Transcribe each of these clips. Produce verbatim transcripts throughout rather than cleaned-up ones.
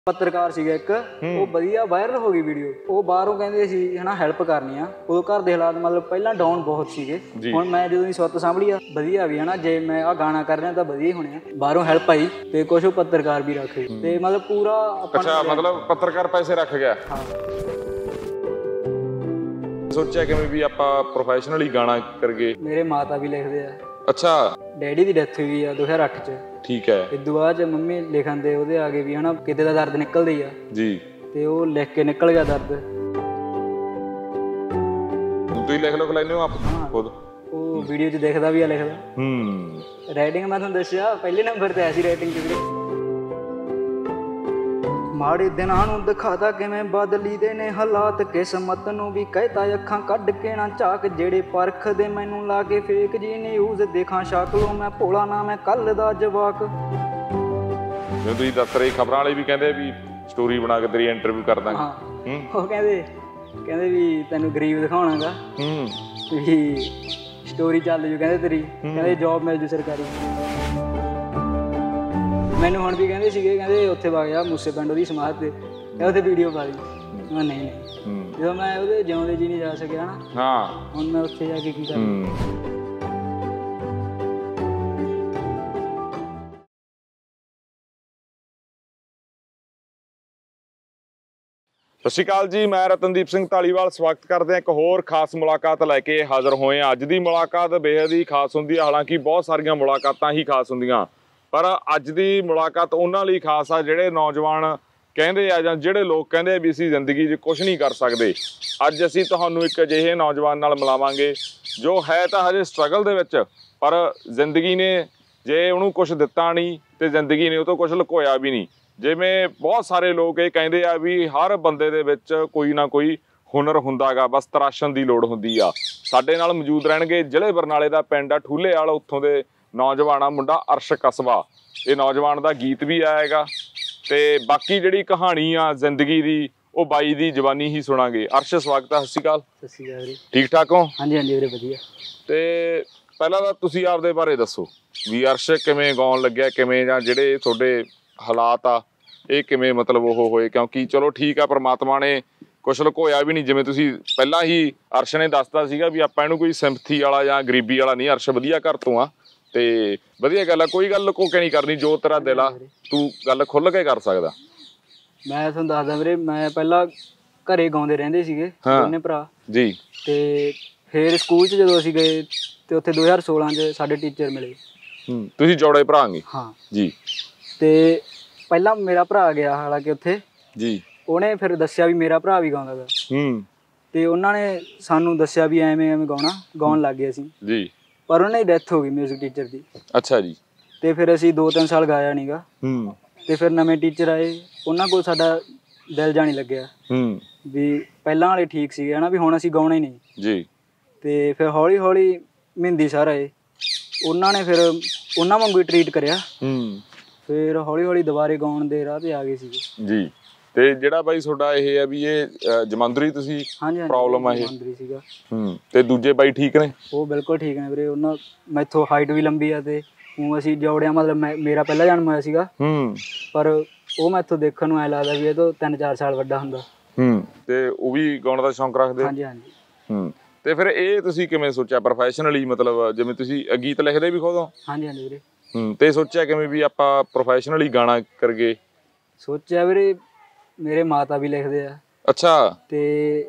पत्रकार सीगा एक वो वधिया वायरल हो गई वीडियो। वो बाहरों कहंदे सी हना हैल्प करनी आ, उदों घर दे हालात मतलब पहला डाउन बहुत सीगे। हुण मैं जदों दी सुत सांभली आ वधिया भी है ना, जे मैं आ गाना कर रहा तां वधिया होने आ। बाहरों हैल्प आई ते कुछ पत्रकार भी रख गए ते मतलब पूरा अच्छा मतलब पत्रकार पैसे रख गया। हाँ सोचा कि भी आपां प्रोफेशनली गाना करगे। मेरे माता भी लिखदे आ। अच्छा डैडी दी डेथ हुई आ दो हज़ार अठ च। ठीक है। इदों बाद मम्मी लिखन दे ओहदे आगे भी है ना किते दा दर्द निकलदा ही आ जी ते ओ लिख के निकल गया दर्द। तुसीं लिख लो लैंदे हो आप खुद? वो वीडियो च देखदा भी आ लिखदा। हम्म राइटिंग मैं तुहानूं दस्सिया पहले नंबर ते ऐसी राइटिंग च वीरे। माड़े दिनां नूं दिखादा किवें बदली दे ने हालात, किस्मत नूं भी कहता अखां कढ के ना झाक, जेड़े परखदे मैनूं ला के फेक जी न्यूज़ देखा शक्लों मैं भोला ना मैं कल दा जवाक। जो तुसीं दस रहे खबरां वाले भी कहंदे भी स्टोरी बना के तेरी इंटरव्यू कर दांगे। हाँ वो कहंदे कहंदे भी तैनूं गरीब दिखाउणागा भी स्टोरी चल जू, कहंदे तेरी कहंदे जॉब मिल जू सरकारी। मैनूं हुण भी कहंदे सीगे कहंदे उत्थे वग जा मूसे पिंड ओहदी समाध ते कहंदे उत्थे वीडियो पा दी। मैं नहीं नहीं ਜਦੋਂ मैं ਉਹਦੇ ਜਿਉਂਦੇ ਜੀ ਨਹੀਂ ਜਾ ਸਕਿਆ ਨਾ ਹਾਂ ਹੁਣ ਮੈਂ ਉੱਥੇ ਜਾ ਕੇ ਕੀ ਕਰਾਂ। ਸਤਿ ਸ਼੍ਰੀ ਅਕਾਲ ਜੀ, ਮੈਂ ਰਤਨਦੀਪ ਸਿੰਘ ਧਾਲੀਵਾਲ ਸਵਾਗਤ ਕਰਦੇ ਹਾਂ ਇੱਕ ਹੋਰ ਖਾਸ ਮੁਲਾਕਾਤ ਲੈ ਕੇ ਹਾਜ਼ਰ ਹੋਏ ਹਾਂ। ਅੱਜ ਦੀ ਮੁਲਾਕਾਤ ਬੇਹੱਦ ਹੀ ਖਾਸ ਹੁੰਦੀ ਹੈ, ਹਾਲਾਂਕਿ ਬਹੁਤ ਸਾਰੀਆਂ ਮੁਲਾਕਾਤਾਂ ਹੀ ਖਾਸ ਹੁੰਦੀਆਂ, ਪਰ ਅੱਜ ਦੀ ਮੁਲਾਕਾਤ ਉਹਨਾਂ ਲਈ ਖਾਸ ਆ ਜਿਹੜੇ ਨੌਜਵਾਨ ਕਹਿੰਦੇ ਆ ਜਾਂ ਜਿਹੜੇ ਲੋਕ ਕਹਿੰਦੇ ਵੀ ਅਸੀਂ ਜ਼ਿੰਦਗੀ 'ਚ ਕੁਛ ਨਹੀਂ ਕਰ ਸਕਦੇ। ਅੱਜ ਅਸੀਂ ਤੁਹਾਨੂੰ ਇੱਕ ਅਜਿਹੇ ਨੌਜਵਾਨ ਨਾਲ ਮਿਲਾਵਾਂਗੇ ਜੋ ਹੈ ਤਾਂ ਹਜੇ ਸਟਰਗਲ ਦੇ ਵਿੱਚ, ਪਰ ਜ਼ਿੰਦਗੀ ਨੇ ਜੇ ਉਹਨੂੰ ਕੁਛ ਦਿੱਤਾ ਨਹੀਂ ਤੇ ਜ਼ਿੰਦਗੀ ਨੇ ਉਹ ਤੋਂ ਕੁਛ ਲੁਕੋਇਆ ਵੀ ਨਹੀਂ। ਜਿਵੇਂ ਬਹੁਤ ਸਾਰੇ ਲੋਕ ਇਹ ਕਹਿੰਦੇ ਆ ਵੀ ਹਰ ਬੰਦੇ ਦੇ ਵਿੱਚ ਕੋਈ ਨਾ ਕੋਈ ਹੁਨਰ ਹੁੰਦਾ ਗਾ, ਬਸ ਤਰਾਸ਼ਣ ਦੀ ਲੋੜ ਹੁੰਦੀ ਆ। ਸਾਡੇ ਨਾਲ ਮੌਜੂਦ ਰਹਿਣਗੇ ਜ਼ਿਲ੍ਹੇ ਬਰਨਾਲੇ ਦਾ ਪਿੰਡ ਆ ਠੂਲੇਵਾਲ, ਉੱਥੋਂ ਦੇ ਨੌਜਵਾਨ ਆ ਮੁੰਡਾ ਅਰਸ਼ ਕਸਬਾ। ਇਹ ਨੌਜਵਾਨ ਦਾ ਗੀਤ ਵੀ ਆਏਗਾ ਤੇ ਬਾਕੀ ਜਿਹੜੀ ਕਹਾਣੀ ਆ ਜ਼ਿੰਦਗੀ ਦੀ ਉਹ ਬਾਈ ਦੀ ਜਵਾਨੀ ਹੀ ਸੁਣਾਂਗੇ। ਅਰਸ਼ ਸਵਾਗਤ ਹੈ। ਸਤਿ ਸ਼੍ਰੀ ਅਕਾਲ। ਸਤਿ ਸ਼੍ਰੀ ਅਕਾਲ ਜੀ। ਠੀਕ ਠਾਕ ਹੋ? ਹਾਂਜੀ ਹਾਂਜੀ ਵੀਰੇ ਵਧੀਆ। ਤੇ ਪਹਿਲਾਂ ਤਾਂ ਤੁਸੀਂ ਆਪਦੇ ਬਾਰੇ ਦੱਸੋ ਵੀ ਅਰਸ਼ ਕਿਵੇਂ ਗਾਉਣ ਲੱਗਿਆ, ਕਿਵੇਂ ਜਾਂ ਜਿਹੜੇ ਤੁਹਾਡੇ ਹਾਲਾਤ ਆ ਇਹ ਕਿਵੇਂ ਮਤਲਬ ਉਹ ਹੋਏ, ਕਿਉਂਕਿ ਚਲੋ ਠੀਕ ਆ ਪਰਮਾਤਮਾ ਨੇ ਕੁਛ ਲੁਕੋਇਆ ਵੀ ਨਹੀਂ। ਜਿਵੇਂ ਤੁਸੀਂ ਪਹਿਲਾਂ ਹੀ ਅਰਸ਼ ਨੇ ਦੱਸਦਾ ਸੀਗਾ ਵੀ ਆਪਾਂ ਇਹਨੂੰ ਕੋਈ ਸਿੰਪਥੀ ਵਾਲਾ ਜਾਂ ਗਰੀਬੀ ਵਾਲਾ ਨਹੀਂ, ਅਰਸ਼ ਵਧੀਆ ਘਰ ਤੋਂ ਆ ਤੇ ਵਧੀਆ ਗੱਲ ਆ, ਕੋਈ ਗੱਲ ਲੁਕੋ ਕੇ ਨਹੀਂ ਕਰਨੀ, ਜੋ ਤੇਰਾ ਦਿਲ ਆ ਤੂੰ ਗੱਲ ਖੁੱਲ ਕੇ ਕਰ ਸਕਦਾ। ਮੈਂ ਤੁਹਾਨੂੰ ਦੱਸਦਾ ਵੀਰੇ, ਮੈਂ ਪਹਿਲਾਂ ਘਰੇ ਗਾਉਂਦੇ ਰਹਿੰਦੇ ਸੀਗੇ ਦੋਨੇ ਭਰਾ ਜੀ, ਤੇ ਫਿਰ ਸਕੂਲ 'ਚ ਜਦੋਂ ਅਸੀਂ ਗਏ ਤੇ ਉੱਥੇ ਦੋ ਹਜ਼ਾਰ ਸੋਲਾਂ 'ਚ ਸਾਡੇ ਟੀਚਰ ਮਿਲੇ। ਹੂੰ ਤੁਸੀਂ ਜੋੜੇ ਭਰਾਂਗੇ? ਹਾਂ ਜੀ। ਤੇ ਪਹਿਲਾਂ ਮੇਰਾ ਭਰਾ ਗਿਆ ਹਾਲਾਂਕਿ ਉੱਥੇ ਜੀ, ਉਹਨੇ ਫਿਰ ਦੱਸਿਆ ਵੀ ਮੇਰਾ ਭਰਾ ਵੀ ਗਾਉਂਦਾ ਗਾ। ਹੂੰ ਤੇ ਉਹਨਾਂ ਨੇ ਸਾਨੂੰ ਦੱਸਿਆ ਵੀ ਐਵੇਂ ਐਵੇਂ ਗਾਉਣਾ, ਗਾਉਣ ਲੱਗ ਗਏ ਅਸੀਂ ਜੀ। ਪਰ ਉਹਨਾਂ ਦੀ ਡੈਥ ਹੋ ਗਈ ਮਿਊਜ਼ਿਕ ਟੀਚਰ ਦੀ। ਅੱਛਾ ਜੀ। ਤੇ ਫਿਰ ਅਸੀਂ ਦੋ ਤਿੰਨ ਸਾਲ ਗਾਇਆ ਨੀ ਗਾ। ਹੂੰ ਤੇ ਫਿਰ ਨਵੇਂ ਟੀਚਰ ਆਏ, ਉਹਨਾਂ ਕੋਲ ਸਾਡਾ ਦਿਲ ਜਾ ਨਹੀਂ ਲੱਗਿਆ। ਹੂੰ ਵੀ ਪਹਿਲਾਂ ਵਾਲੇ ਠੀਕ ਸੀਗੇ ਹਨਾ, ਵੀ ਹੁਣ ਅਸੀਂ ਗਾਉਣਾ ਹੀ ਨਹੀਂ ਜੀ। ਤੇ ਫਿਰ ਹੌਲੀ ਹੌਲੀ ਮਹਿੰਦੀ ਸਰ ਆਏ, ਉਹਨਾਂ ਨੇ ਫਿਰ ਉਹਨਾਂ ਵਾਂਗੂ ਹੀ ਟਰੀਟ ਕਰਿਆ। ਹੂੰ ਫਿਰ ਹੌਲੀ ਹੌਲੀ ਦੁਬਾਰੇ ਗਾਉਣ ਦੇ ਰਾਹ ਤੇ ਆ ਗਏ ਸੀਗੇ ਜੀ। ਤੇ ਜਿਹੜਾ ਬਾਈ ਤੁਹਾਡਾ ਇਹ ਆ ਵੀ ਇਹ ਜਮਾਂਦਰੀ ਤੁਸੀਂ ਪ੍ਰੋਬਲਮ ਆ ਇਹ? ਜਮਾਂਦਰੀ ਸੀਗਾ। ਹੂੰ ਤੇ ਦੂਜੇ ਬਾਈ ਠੀਕ ਨੇ? ਉਹ ਬਿਲਕੁਲ ਠੀਕ ਨੇ ਵੀਰੇ, ਉਹਨਾਂ ਮੈਥੋਂ ਹਾਈਟ ਵੀ ਲੰਬੀ ਆ ਤੇ ਉਹ ਅਸੀਂ ਜੋੜਿਆ ਮਤਲਬ ਮੈਂ ਮੇਰਾ ਪਹਿਲਾ ਜਨਮ ਹੋਇਆ ਸੀਗਾ। ਹੂੰ ਪਰ ਉਹ ਮੈਥੋਂ ਦੇਖਣ ਨੂੰ ਐ ਲੱਗਦਾ ਵੀ ਇਹ ਤੋਂ ਤਿੰਨ ਚਾਰ ਸਾਲ ਵੱਡਾ ਹੁੰਦਾ। ਹੂੰ ਤੇ ਉਹ ਵੀ ਗਾਉਣ ਦਾ ਸ਼ੌਂਕ ਰੱਖਦੇ? ਹਾਂਜੀ ਹਾਂਜੀ। ਹੂੰ ਤੇ ਫਿਰ ਇਹ ਤੁਸੀਂ ਕਿਵੇਂ ਸੋਚਿਆ ਪ੍ਰੋਫੈਸ਼ਨਲੀ, ਮਤਲਬ ਜਿਵੇਂ ਤੁਸੀਂ ਗੀਤ ਲਿਖਦੇ ਵੀ ਖੁਦ ਹੋ? ਹਾਂਜੀ ਹਾਂਜੀ ਵੀਰੇ। ਹੂੰ ਤੇ ਸੋਚਿਆ ਕਿਵੇਂ ਵੀ ਆਪਾਂ ਪ੍ਰੋਫੈਸ਼ਨਲੀ ਗਾਣਾ ਕਰਗੇ? ਸੋਚਿਆ ਵੀਰੇ ਮੇਰੇ ਮਾਤਾ ਵੀ ਲਿਖਦੇ ਆ। ਅੱਛਾ। ਤੇ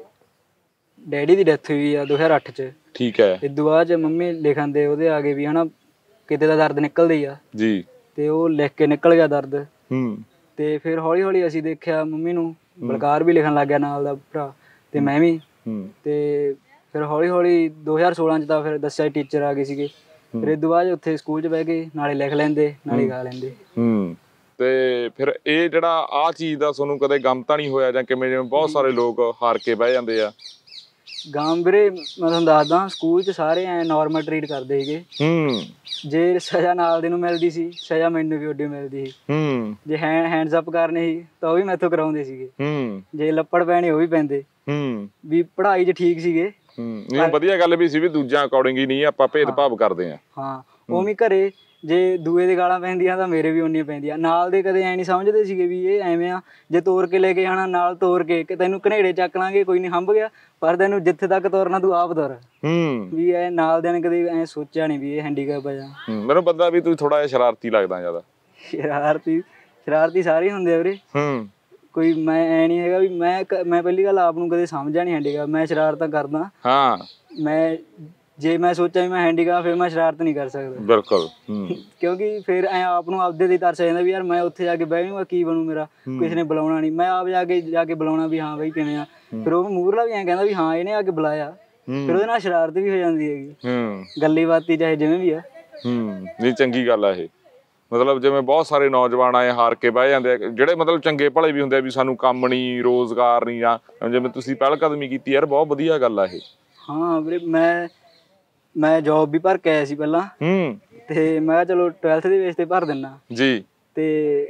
ਡੈਡੀ ਦੀ ਡੈਥ ਹੋਈ ਆ ਦੋ ਹਜ਼ਾਰ ਅੱਠ 'ਚ। ਠੀਕ ਹੈ। ਇਦੋਂ ਬਾਅਦ 'ਚ ਮੰਮੀ ਲਿਖਣ ਦੇ ਉਹਦੇ ਆਗੇ ਵੀ ਹਨਾ ਕਿਤੇ ਦਾ ਦਰਦ ਨਿਕਲਦਾ ਹੀ ਆ ਜੀ, ਤੇ ਉਹ ਲਿਖ ਕੇ ਨਿਕਲ ਗਿਆ ਦਰਦ। ਹੂੰ ਤੇ ਫਿਰ ਹੌਲੀ ਹੌਲੀ ਅਸੀਂ ਦੇਖਿਆ ਮੰਮੀ ਨੂੰ, ਬਲਕਾਰ ਵੀ ਲਿਖਣ ਲੱਗ ਗਿਆ ਨਾਲ ਦਾ ਭਰਾ ਤੇ ਮੈਂ ਵੀ। ਹੂੰ ਤੇ ਫਿਰ ਹੌਲੀ ਹੌਲੀ ਦੋ ਹਜ਼ਾਰ ਸੋਲਾਂ 'ਚ ਤਾਂ ਫਿਰ ਦੱਸਿਆ ਟੀਚਰ ਆ ਗਏ ਸੀਗੇ। ਫਿਰ ਇਦੋਂ ਬਾਅਦ ਉੱਥੇ ਸਕੂਲ 'ਚ ਬਹਿ ਕੇ ਨਾਲੇ ਲਿਖ ਲੈਂਦੇ ਨਾਲੇ ਗਾ ਲੈਂਦੇ। ਹੂੰ ਤੇ ਫਿਰ ਇਹ ਜਿਹੜਾ ਆਹ ਚੀਜ਼ ਦਾ ਤੁਹਾਨੂੰ ਕਦੇ ਗਮ ਤਾਂ ਨਹੀਂ ਹੋਇਆ ਜਾਂ ਕਿਵੇਂ? ਜਿਵੇਂ ਬਹੁਤ ਸਾਰੇ ਲੋਕ ਹਾਰ ਕੇ ਬਹਿ ਜਾਂਦੇ ਆ। ਗਮ ਵੀਰੇ ਮੈਂ ਤੁਹਾਨੂੰ ਦੱਸਦਾ, ਸਕੂਲ 'ਚ ਸਾਰੇ ਐ ਨੋਰਮਲ ਟਰੀਟ ਕਰਦੇ ਸੀਗੇ। ਹੂੰ ਜੇ ਸਜ਼ਾ ਨਾਲ ਦੇ ਨੂੰ ਮਿਲਦੀ ਸੀ, ਸਜ਼ਾ ਮੈਨੂੰ ਵੀ ਉੱਡੀ ਮਿਲਦੀ ਸੀ। ਹੂੰ ਜੇ ਹੈਂਡ ਹੈਂਡਸ ਅਪ ਕਰਨੇ ਸੀ ਤਾਂ ਉਹ ਵੀ ਮੈਥੋਂ ਕਰਾਉਂਦੇ ਸੀਗੇ। ਹੂੰ ਜੇ ਲੱਪੜ ਪੈਣੇ ਉਹ ਵੀ ਪੈਂਦੇ। ਹੂੰ ਵੀ ਪੜ੍ਹਾਈ 'ਚ ਠੀਕ ਸੀਗੇ। ਹੂੰ ਨਹੀਂ ਵਧੀਆ ਗੱਲ ਵੀ ਸੀ ਵੀ ਦੂਜਿਆਂ ਅਕੋਰਡਿੰਗ ਹੀ ਨਹੀਂ ਆਪਾਂ ਭੇਦਭਾਵ ਕਰਦੇ ਆ। ਹਾਂ ਉਵੇਂ ਘਰੇ ਜੇ ਦੂਏ ਦੇ ਗਾਲਾਂ ਪੈਂਦੀਆਂ ਤਾਂ ਮੇਰੇ ਵੀ ਉਨੀਆਂ ਪੈਂਦੀਆਂ। ਨਾਲ ਦੇ ਕਦੇ ਐਂ ਨਹੀਂ ਸਮਝਦੇ ਸੀਗੇ ਵੀ ਇਹ ਐਵੇਂ ਆ, ਜੇ ਤੋਰ ਕੇ ਲੈ ਕੇ ਜਾਣਾ ਨਾਲ ਤੋਰ ਕੇ ਕਿ ਤੈਨੂੰ ਘਨੇੜੇ ਚੱਕ ਲਾਂਗੇ ਕੋਈ ਨਹੀਂ ਹੰਭ ਗਿਆ, ਪਰ ਤੈਨੂੰ ਜਿੱਥੇ ਤੱਕ ਤੋਰਨਾ ਤੂੰ ਆਪ ਤੁਰ। ਹੂੰ ਵੀ ਇਹ ਨਾਲ ਦਿਆਂ ਨੇ ਕਦੇ ਐਂ ਸੋਚਿਆ ਨਹੀਂ ਵੀ ਇਹ ਹੈਂਡੀਕੈਪ ਆ ਜਾਂ। ਮੈਨੂੰ ਪਤਾ ਵੀ ਤੂੰ ਥੋੜਾ ਜਿਹਾ ਸ਼ਰਾਰਤੀ ਲੱਗਦਾ ਜ਼ਿਆਦਾ। ਸ਼ਰਾਰਤੀ ਸ਼ਰਾਰਤੀ ਸਾਰੇ ਹੁੰਦੇ ਆ ਵੀਰੇ। ਹੂੰ ਕੋਈ ਮੈਂ ਐ ਨਹੀਂ ਹੈਗਾ ਵੀ ਮੈਂ ਮੈਂ ਪਹਿਲੀ ਗੱਲ ਆਪ ਨੂੰ ਕਦੇ ਸਮਝਿਆ ਨਹੀਂ ਹੈਂਡੀਕੈਪ। ਮੈਂ ਸ਼ਰਾਰਤਾਂ ਕਰਦਾ। ਹਾਂ ਮੈਂ ਜੇ ਮੈਂ ਸੋਚਾਂ ਵੀ ਮੈਂ ਹੈਂਡੀਕੈਪ ਫਿਰ ਮੈਂ ਸ਼ਰਾਰਤ ਨਹੀਂ ਕਰ ਸਕਦਾ। ਬਿਲਕੁਲ। ਕਿਉਂਕਿ ਫਿਰ ਐ ਆਪ ਨੂੰ ਆਪਦੇ ਤੇ ਤਰਸ ਆ ਜਾਂਦਾ ਵੀ ਯਾਰ ਮੈਂ ਉੱਥੇ ਜਾ ਕੇ ਬਹਿ ਜਾਊਂਗਾ ਕੀ ਬਣੂ ਮੇਰਾ, ਕਿਸੇ ਨੇ ਬੁਲਾਉਣਾ ਨਹੀਂ, ਮੈਂ ਆਪ ਜਾ ਕੇ ਜਾ ਕੇ ਬੁਲਾਉਣਾ ਵੀ ਹਾਂ ਬਈ ਕਿਵੇਂ ਆ। ਫਿਰ ਉਹ ਮੂਹਰਲਾ ਵੀ ਐਂ ਕਹਿੰਦਾ ਵੀ ਹਾਂ ਇਹਨੇ ਆ ਕੇ ਬੁਲਾਇਆ, ਫਿਰ ਉਹਦੇ ਨਾਲ ਸ਼ਰਾਰਤ ਵੀ ਹੋ ਜਾਂਦੀ ਹੈਗੀ। ਗੱਲੀ ਬਾਤੀ ਚਾਹੇ ਜਿਵੇਂ ਵੀ ਆ। ਹੂੰ ਨਹੀਂ ਚੰਗੀ ਗੱਲ ਆ ਇਹ। ਮਤਲਬ ਜਿਵੇਂ ਬਹੁਤ ਸਾਰੇ ਨੌਜਵਾਨ ਆਏ ਹਾਰ ਕੇ ਬਹਿ ਜਾਂਦੇ ਆ, ਜਿਹੜੇ ਮਤਲਬ ਚੰਗੇ ਭਲੇ ਵੀ ਹੁੰਦੇ ਆ ਵੀ ਸਾਨੂੰ ਕੰਮ ਨਹੀਂ ਰੋਜ਼ਗਾਰ ਨਹੀਂ, ਜਾਂ ਜਿਵੇਂ ਤੁਸੀਂ ਪਹਿਲ ਕਦਮੀ ਕੀਤੀ ਯਾਰ ਬਹੁਤ ਵਧੀਆ ਗੱਲ ਆ ਇਹ। ਹਾਂ ਵੀਰੇ ਮੈਂ ਮੈਂ ਜੋਬ ਵੀ ਭਰ ਕੇ ਆਇਆ ਸੀ ਪਹਿਲਾਂ। ਹੂੰ ਤੇ ਮੈਂ ਕਿਹਾ ਚਲੋ ਟਵੈਲਥ ਦੇ ਬੇਸ ਤੇ ਭਰ ਦਿੰਦਾ ਜੀ। ਤੇ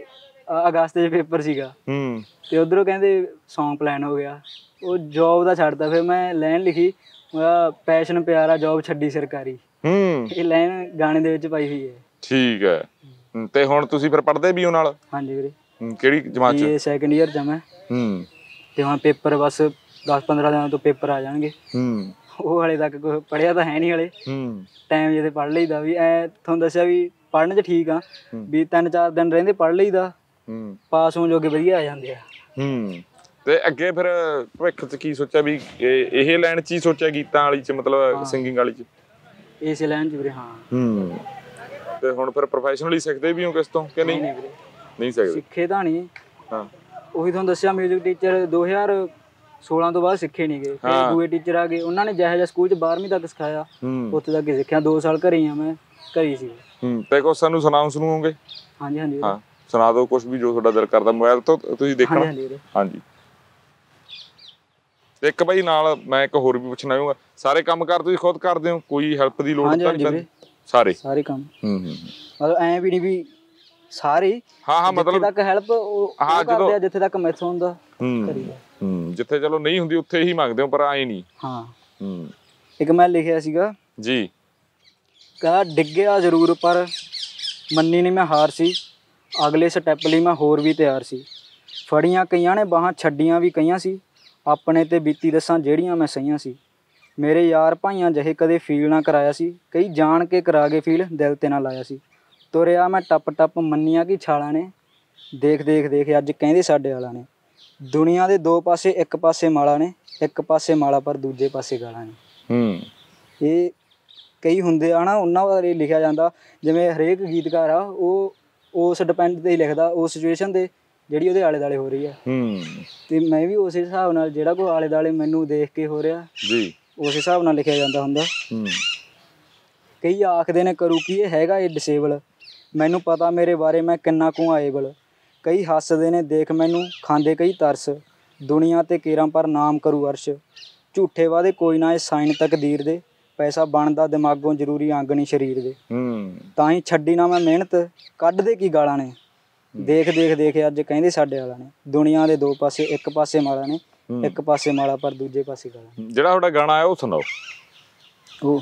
ਅਗਸਤ ਚ ਪੇਪਰ ਸੀਗਾ। ਹੂੰ ਤੇ ਉਧਰੋਂ ਕਹਿੰਦੇ ਸੌਂਗ ਪਲਾਨ ਹੋ ਗਿਆ, ਉਹ ਜੋਬ ਦਾ ਛੱਡਤਾ। ਫਿਰ ਮੈਂ ਲਾਈਨ ਲਿਖੀ ਪੈਸ਼ਨ ਪਿਆਰਾ ਜੋਬ ਛੱਡੀ ਸਰਕਾਰੀ। ਹੂੰ ਇਹ ਲਾਈਨ ਗਾਣੇ ਦੇ ਵਿੱਚ ਪਾਈ ਹੋਈ ਹੈ। ਠੀਕ ਹੈ। ਤੇ ਹੁਣ ਤੁਸੀਂ ਫਿਰ ਪੜ੍ਹਦੇ ਵੀ ਹੋ ਨਾਲ? ਹਾਂਜੀ ਵੀਰੇ। ਕਿਹੜੀ ਜਮਾਤ ਚ? ਸੈਕੰਡ ਈਅਰ ਚ ਮੈਂ। ਹੂੰ ਤੇ ਹੁਣ ਪੇਪਰ ਬਸ ਦਸ ਪੰਦਰਾਂ ਦਿਨਾਂ ਤੋਂ ਪੇਪਰ ਆ ਜਾਣਗੇ। ਹੂੰ ਉਹ ਹਾਲੇ ਤੱਕ ਕੋਈ ਪੜ੍ਹਿਆ ਤਾਂ ਹੈ ਨਹੀਂ ਹਾਲੇ। ਹੂੰ ਟਾਈਮ ਜੇ ਤੇ ਪੜ੍ਹ ਲਈਦਾ ਵੀ ਐ ਤੁਹਾਨੂੰ ਦੱਸਿਆ ਵੀ ਪੜ੍ਹਨ ਚ ਠੀਕ ਆ ਵੀ ਤਿੰਨ ਚਾਰ ਦਿਨ ਰਹਿੰਦੇ ਪੜ੍ਹ ਲਈਦਾ। ਹੂੰ ਪਾਸ ਹੋਣ ਜੋਗੇ ਵਧੀਆ ਆ ਜਾਂਦੇ ਆ। ਹੂੰ ਤੇ ਅੱਗੇ ਫਿਰ ਭਵਿੱਖ ਚ ਕੀ ਸੋਚਿਆ ਵੀ ਇਹ ਲਾਈਨ ਚ ਹੀ ਸੋਚਿਆ ਗੀਤਾਂ ਵਾਲੀ ਚ, ਮਤਲਬ ਸਿੰਗਿੰਗ ਵਾਲੀ ਚ? ਇਸੇ ਲਾਈਨ ਚ ਵੀਰੇ। ਹਾਂ। ਹੂੰ ਤੇ ਹੁਣ ਫਿਰ ਪ੍ਰੋਫੈਸ਼ਨਲੀ ਸਿੱਖਦੇ ਵੀ ਹੋ ਕਿਸ ਤੋਂ ਕਿ ਨਹੀਂ? ਨਹੀਂ ਸਿੱਖਦੇ। ਸਿੱਖੇ ਤਾਂ ਨਹੀਂ। ਹਾਂ ਉਹੀ ਤੁਹਾਨੂੰ ਦੱਸਿਆ ਮਿਊਜ਼ਿਕ ਟੀਚਰ ਦੋ ਹਜ਼ਾਰ ਸੋਲਾਂ ਤੋਂ ਬਾਅਦ ਸਿੱਖੇ ਨਹੀਂ ਗਏ। ਫਿਰ ਦੂਏ ਟੀਚਰ ਆ ਗਏ, ਉਹਨਾਂ ਨੇ ਜਿਹੋ ਜਿਹਾ ਸਕੂਲ ਚ ਬਾਰਵੀਂ ਤੱਕ ਸਿਖਾਇਆ ਉੱਥੇ ਤੱਕ ਸਿੱਖਿਆ। ਦੋ ਸਾਲ ਘਰੇ ਹੀ ਆ ਮੈਂ, ਘਰੇ ਹੀ ਸੀ। ਹੂੰ ਤੇ ਕੁਛ ਸਾਨੂੰ ਸੁਣਾਓ ਸੁਣਾਓਗੇ? ਹਾਂਜੀ ਹਾਂਜੀ ਹਾਂ ਸੁਣਾ ਦਿਓ ਕੁਛ ਵੀ ਜੋ ਤੁਹਾਡਾ ਦਿਲ ਕਰਦਾ। ਮੋਬਾਈਲ ਤੋਂ ਤੁਸੀਂ ਦੇਖਣਾ। ਹਾਂਜੀ। ਇੱਕ ਬਾਈ ਨਾਲ ਮੈਂ ਇੱਕ ਹੋਰ ਵੀ ਪੁੱਛਣਾ ਚਾਹੂੰਗਾ, ਸਾਰੇ ਕੰਮ ਕਾਰ ਤੁਸੀਂ ਖੁਦ ਕਰਦੇ ਹੋ? ਕੋਈ ਹੈਲਪ ਦੀ ਲੋੜ ਤਾਂ ਨਹੀਂ ਪੈਂਦੀ? ਸਾਰੇ ਸਾਰੇ ਕੰਮ। ਹੂੰ ਹੂੰ ਮਤਲਬ ਐਂ ਵੀ ਨਹੀਂ ਵੀ ਸਾਰੇ। ਹਾਂ ਹਾਂ ਮਤਲਬ ਜਿੱਥੇ ਤੱਕ ਹੈਲਪ ਉਹ ਕਰਦੇ ਆ, ਜਿੱਥੇ ਤੱਕ ਮੈਥੋਂ ਹੁੰਦਾ ਕਰੀਦਾ। ਹੂੰ ਜਿੱਥੇ ਚਲੋ ਨਹੀਂ ਹੁੰਦੀ ਉੱਥੇ ਹੀ ਮੰਗਦੇ ਹੋ, ਪਰ ਆਏ ਨਹੀਂ। ਹਾਂ। ਹੂੰ ਇੱਕ ਮੈਂ ਲਿਖਿਆ ਸੀਗਾ ਜੀ, ਕਹਿੰਦਾ ਡਿੱਗਿਆ ਜ਼ਰੂਰ ਪਰ ਮੰਨੀ ਨਹੀਂ ਮੈਂ ਹਾਰ ਸੀ, ਅਗਲੇ ਸਟੈਪ ਲਈ ਮੈਂ ਹੋਰ ਵੀ ਤਿਆਰ ਸੀ। ਫੜੀਆਂ ਕਈਆਂ ਨੇ ਬਾਹਾਂ, ਛੱਡੀਆਂ ਵੀ ਕਈਆਂ ਸੀ, ਆਪਣੇ ਤੇ ਬੀਤੀ ਦੱਸਾਂ ਜਿਹੜੀਆਂ ਮੈਂ ਸਹੀਆਂ ਸੀ। ਮੇਰੇ ਯਾਰ ਭਾਈਆਂ ਜਿਹੇ ਕਦੇ ਫੀਲ ਨਾ ਕਰਾਇਆ ਸੀ, ਕਈ ਜਾਣ ਕੇ ਕਰਾ ਗਏ ਫੀਲ ਦਿਲ ਤੇ ਨਾ ਲਾਇਆ ਸੀ। ਤੁਰਿਆ ਮੈਂ ਟੱਪ ਟੱਪ ਮੰਨੀਆਂ ਕੀ ਛਾਲਾਂ ਨੇ, ਦੇਖ ਦੇਖ ਦੇਖ ਅੱਜ ਕਹਿੰਦੇ ਸਾਡੇ ਵਾਲਾ ਨੇ। ਦੁਨੀਆ ਦੇ ਦੋ ਪਾਸੇ ਇੱਕ ਪਾਸੇ ਮਾਲਾ ਨੇ, ਇੱਕ ਪਾਸੇ ਮਾਲਾ ਪਰ ਦੂਜੇ ਪਾਸੇ ਗਾਲਾਂ ਨੇ। ਹੂੰ ਇਹ ਕਈ ਹੁੰਦੇ ਆ ਨਾ, ਉਹਨਾਂ ਬਾਰੇ ਲਿਖਿਆ ਜਾਂਦਾ। ਜਿਵੇਂ ਹਰੇਕ ਗੀਤਕਾਰ ਆ ਉਹ ਉਸ ਡਿਪੈਂਡ 'ਤੇ ਹੀ ਲਿਖਦਾ, ਉਸ ਸਿਚੁਏਸ਼ਨ 'ਤੇ ਜਿਹੜੀ ਉਹਦੇ ਆਲੇ ਦੁਆਲੇ ਹੋ ਰਹੀ ਆ। ਹੂੰ ਤੇ ਮੈਂ ਵੀ ਉਸ ਹਿਸਾਬ ਨਾਲ ਜਿਹੜਾ ਕੋਈ ਆਲੇ ਦੁਆਲੇ ਮੈਨੂੰ ਦੇਖ ਕੇ ਹੋ ਰਿਹਾ ਜੀ, ਉਸ ਹਿਸਾਬ ਨਾਲ ਲਿਖਿਆ ਜਾਂਦਾ ਹੁੰਦਾ। ਹੂੰ ਕਈ ਆਖਦੇ ਨੇ ਕਰੂ ਕੀ ਇਹ ਹੈਗਾ ਇਹ ਡਿਸੇਬਲ, ਮੈਨੂੰ ਪਤਾ ਮੇਰੇ ਬਾਰੇ ਮੈਂ ਕਿੰਨਾ ਕੁ ਆਏਬਲ। ਕਈ ਹੱਸਦੇ ਨੇ ਦੇਖ ਮੈਨੂੰ ਖਾਂਦੇ ਕਈ ਤਰਸ, ਦੁਨੀਆ 'ਤੇ ਕੇਰਾਂ ਪਰ ਨਾਮ ਕਰੂ ਅਰਸ਼। ਝੂਠੇ ਵਾਅਦੇ ਕੋਈ ਨਾ ਇਹ ਸਾਈਨ ਤਕਦੀਰ ਦੇ, ਪੈਸਾ ਬਣਦਾ ਦਿਮਾਗੋਂ ਜ਼ਰੂਰੀ ਅੰਗ ਨਹੀਂ ਸਰੀਰ ਦੇ। ਹੂੰ ਤਾਂ ਹੀ ਛੱਡੀ ਨਾ ਮੈਂ ਮਿਹਨਤ, ਕੱਢਦੇ ਕੀ ਗਾਲਾਂ ਨੇ, ਦੇਖ ਦੇਖ ਦੇਖ ਅੱਜ ਕਹਿੰਦੇ ਸਾਡੇ ਵਾਲਾ ਨੇ। ਦੁਨੀਆ ਦੇ ਦੋ ਪਾਸੇ ਇੱਕ ਪਾਸੇ ਮਾਲਾ ਨੇ, ਇੱਕ ਪਾਸੇ ਮਾਲਾ ਪਰ ਦੂਜੇ ਪਾਸੇ ਗਾਲਾਂ। ਜਿਹੜਾ ਤੁਹਾਡਾ ਗਾਣਾ ਹੈ ਉਹ ਸੁਣਾਓ। ਉਹ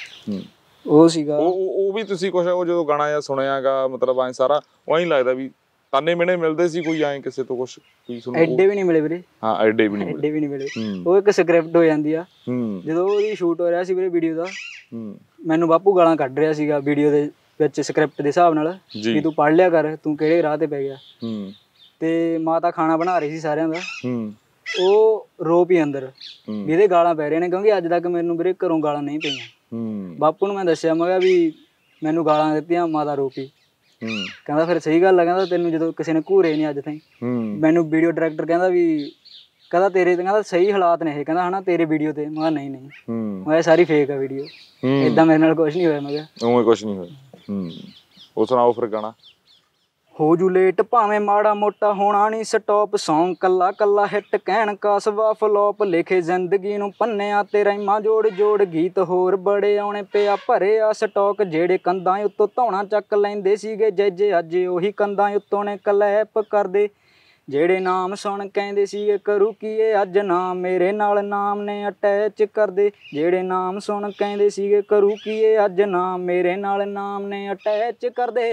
ਉਹ ਸੀਗਾ ਉਹ ਉਹ ਵੀ ਤੁਸੀਂ ਕੁਛ ਉਹ ਜਦੋਂ ਗਾਣਾ ਜਿਹਾ ਸੁਣਿਆਗਾ, ਮਤਲਬ ਐਂ ਸਾਰਾ ਉਹ ਲੱਗਦਾ ਵੀ ਤਾਨੇ ਮਿਹਣੇ ਮਿਲਦੇ ਸੀ ਕੋਈ ਐਂ ਕਿਸੇ ਤੋਂ ਕੁਛ? ਐਡੇ ਵੀ ਨਹੀਂ ਮਿਲੇ ਵੀਰੇ। ਹਾਂ ਐਡੇ ਵੀ ਨਹੀਂ ਐਡੇ ਵੀ ਨਹੀਂ ਮਿਲੇ। ਉਹ ਇੱਕ ਸਕ੍ਰਿਪਟ ਹੋ ਜਾਂਦੀ ਆ। ਜਦੋਂ ਉਹਦੀ ਸ਼ੂਟ ਹੋ ਰਿਹਾ ਸੀ ਵੀਰੇ ਵੀਡੀਓ ਦਾ, ਮੈਨੂੰ ਬਾਪੂ ਗਾਲਾਂ ਕੱਢ ਰਿਹਾ ਸੀਗਾ ਵੀਡੀਓ ਦੇ ਵਿੱਚ ਸਕ੍ਰਿਪਟ ਦੇ ਹਿਸਾਬ ਨਾਲ ਵੀ ਤੂੰ ਪੜ੍ਹ ਲਿਆ ਕਰ, ਤੂੰ ਕਿਹੜੇ ਰਾਹ ਤੇ ਪੈ ਗਿਆ। ਤੇ ਮਾਤਾ ਖਾਣਾ ਬਣਾ ਰਹੀ ਸੀ ਸਾਰਿਆਂ ਦਾ, ਉਹ ਰੋ ਪਈ ਅੰਦਰ ਵੀ ਇਹਦੇ ਗਾਲਾਂ ਪੈ ਰਹੀਆਂ ਨੇ, ਕਿਉਂਕਿ ਅੱਜ ਤੱਕ ਮੈਨੂੰ ਵੀਰੇ ਘਰੋਂ ਗਾਲਾਂ ਨਹੀਂ ਪਈਆਂ। ਬਾਪੂ ਨੂੰ ਮੈਂ ਦੱਸਿਆ, ਮੈਂ ਕਿਹਾ ਵੀ ਮੈਨੂੰ ਗਾਲਾਂ ਦਿੱਤੀਆਂ, ਮਾਤਾ ਰੋ ਪਈ। ਕਹਿੰਦਾ ਫਿਰ ਸਹੀ ਗੱਲ ਆ, ਕਹਿੰਦਾ ਤੈਨੂੰ ਜਦੋਂ ਕਿਸੇ ਨੇ ਘੂਰੇ ਨਹੀਂ ਅੱਜ ਤਾਈਂ। ਮੈਨੂੰ ਵੀਡੀਓ ਡਾਇਰੈਕਟਰ ਕਹਿੰਦਾ ਵੀ ਕਹਿੰਦਾ ਤੇਰੇ ਤੇ ਕਹਿੰਦਾ ਸਹੀ ਹਾਲਾਤ ਨੇ ਇਹ, ਕਹਿੰਦਾ ਹਨਾ ਤੇਰੇ ਵੀਡੀਓ ਤੇ। ਮੈਂ ਕਿਹਾ ਨਹੀਂ ਨਹੀਂ, ਮੈਂ ਕਿਹਾ ਸਾਰੀ ਫੇਕ ਆ ਵੀਡੀਓ, ਏਦਾਂ ਮੇਰੇ ਨਾਲ ਕੁਛ ਨਹੀਂ ਹੋਇਆ। ਮੈਂ ਕਿਹਾ ਉਵੇਂ ਕੁਛ ਨਹੀਂ ਹੋਇਆ। ਉਹ ਸੁਣਾਓ ਫਿਰ ਗਾਣਾ। ਹੋ ਜੂ ਲੇਟ ਭਾਵੇਂ ਮਾੜਾ ਮੋਟਾ ਹੋਣਾ ਨਹੀਂ ਸਟੋਪ, ਸੌਂਗ ਕੱਲਾ ਕੱਲਾ ਹਿੱਟ ਕਹਿਣ ਕਾਸਵਾ ਫਲੋਪ। ਲਿਖੇ ਜ਼ਿੰਦਗੀ ਨੂੰ ਪੰਨਿਆਂ ਤੇ ਰਾਈਮਾਂ ਜੋੜ ਜੋੜ, ਗੀਤ ਹੋਰ ਬੜੇ ਆਉਣੇ ਪਿਆ ਭਰੇ ਆ ਸਟੋਕ। ਜਿਹੜੇ ਕੰਧਾਂ ਉੱਤੋਂ ਧੌਣਾ ਚੱਕ ਲੈਂਦੇ ਸੀਗੇ ਜੱਜੇ, ਅੱਜ ਉਹੀ ਕੰਧਾਂ ਉੱਤੋਂ ਨੇ ਕਲੈਪ ਕਰਦੇ। ਜਿਹੜੇ ਨਾਮ ਸੁਣ ਕਹਿੰਦੇ ਸੀਗੇ ਕਰੂ ਕੀ ਇਹ ਅੱਜ ਨਾਮ ਮੇਰੇ ਨਾਲ ਨਾਮ ਨੇ ਅਟੈਚ ਕਰਦੇ ਜਿਹੜੇ ਨਾਮ ਸੁਣ ਕਹਿੰਦੇ ਸੀਗੇ ਕਰੂ ਕੀ ਇਹ ਅੱਜ ਨਾਮ ਮੇਰੇ ਨਾਲ ਨਾਮ ਨੇ ਅਟੈਚ ਕਰਦੇ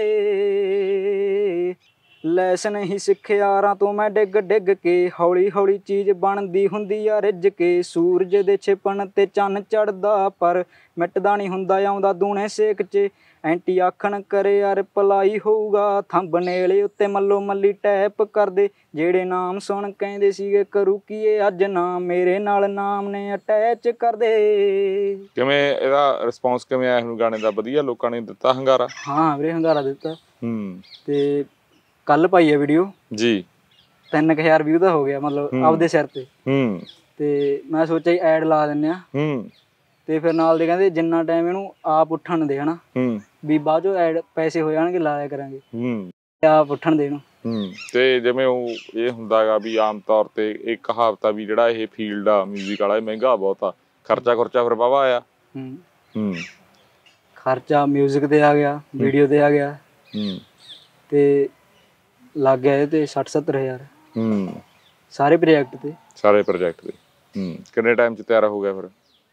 ਲੈਸ ਨਹੀਂ ਸਿੱਖਿਆਰਾਂ ਤੋਂ ਮੈਂ ਡਿੱਗ ਡਿੱਗ ਕੇ ਹੌਲੀ ਹੌਲੀ ਚੀਜ਼ ਬਣਦੀ ਹੁੰਦੀ ਆ ਰਿੱਝ ਕੇ ਸੂਰਜ ਦੇ ਛਿਪਣ ਤੇ ਚੰਨ ਚੜਦਾ ਪਰ ਮਿਟਦਾ ਨਹੀਂ ਹੁੰਦਾ ਆਉਂਦਾ ਦੂਣੇ ਸੇਕ 'ਚ ਐਂਟੀ ਆਖਣ ਕਰੇ ਯਾਰ ਪਲਾਈ ਹੋਊਗਾ ਥੰਬਨੇਲ ਉੱਤੇ ਮੱਲੋ ਮੱਲੀ ਟੈਪ ਕਰਦੇ ਜਿਹੜੇ ਨਾਮ ਸੁਣ ਕਹਿੰਦੇ ਸੀਗੇ ਕਰੂ ਕੀ ਇਹ ਅੱਜ ਨਾਮ ਮੇਰੇ ਨਾਲ ਨਾਮ ਨੇ ਅਟੈਚ ਕਰਦੇ। ਕਿਵੇਂ ਇਹਦਾ ਰਿਸਪੌਂਸ ਕਿਵੇਂ ਆਇਆ ਹੁਣ ਗਾਣੇ ਦਾ? ਵਧੀਆ ਲੋਕਾਂ ਨੇ ਦਿੱਤਾ ਹੰਗਾਰਾ? ਹਾਂ ਵੀਰੇ ਹੰਗਾਰਾ ਦਿੱਤਾ। ਹੂੰ ਤੇ ਕੱਲ ਪਾਈ ਹੈ ਵੀਡੀਓ ਜੀ, ਤਿੰਨ ਕੁ ਹਜ਼ਾਰ ਵਿਊ ਦਾ ਹੋ ਗਿਆ ਮਤਲਬ ਆਪਦੇ ਸਿਰ ਤੇ। ਹੂੰ ਤੇ ਮੈਂ ਸੋਚਿਆ ਐਡ ਲਾ ਦਿੰਦੇ ਆ। ਹੂੰ ਤੇ ਫਿਰ ਨਾਲ ਦੇ ਕਹਿੰਦੇ ਜਿੰਨਾ ਟਾਈਮ ਇਹਨੂੰ ਆਪ ਉੱਠਣ ਦੇ ਹਨਾ ਵੀ ਬਾਅਦ ਚੋਂ ਐਡ ਪੈਸੇ ਹੋ ਜਾਣਗੇ ਲਾਇਆ ਕਰਾਂਗੇ। ਹੂੰ ਆਪ ਉੱਠਣ ਦੇ ਇਹਨੂੰ। ਹੂੰ ਤੇ ਜਿਵੇਂ ਉਹ ਇਹ ਹੁੰਦਾ ਗਾ ਵੀ ਆਮ ਤੌਰ ਤੇ ਇੱਕ ਕਹਾਵਤ ਆ ਵੀ ਜਿਹੜਾ ਇਹ ਫੀਲਡ ਆ ਮਿਊਜ਼ਿਕ ਵਾਲਾ ਇਹ ਮਹਿੰਗਾ ਬਹੁਤ ਆ, ਖਰਚਾ ਖੁਰਚਾ ਫਿਰ ਵਾਹਵਾ ਆਇਆ? ਹੂੰ ਹੂੰ ਖਰਚਾ ਮਿਊਜ਼ਿਕ ਤੇ ਆ ਗਿਆ, ਵੀਡੀਓ ਤੇ ਆ ਗਿਆ। ਹੂੰ ਤੇ ਲੱਗ ਗਿਆ ਇਹਦੇ ਤੇ ਸੱਠ ਸੱਤਰ ਹਜ਼ਾਰ। ਹੂੰ ਸਾਰੇ ਪ੍ਰੋਜੈਕਟ ਤੇ ਸਾਰੇ ਪ੍ਰੋਜੈਕਟ ਤੇ। ਹੂੰ ਕਿੰਨੇ ਟਾਈਮ ਚ ਤਿਆਰ ਹੋ ਗਿਆ ਫਿਰ?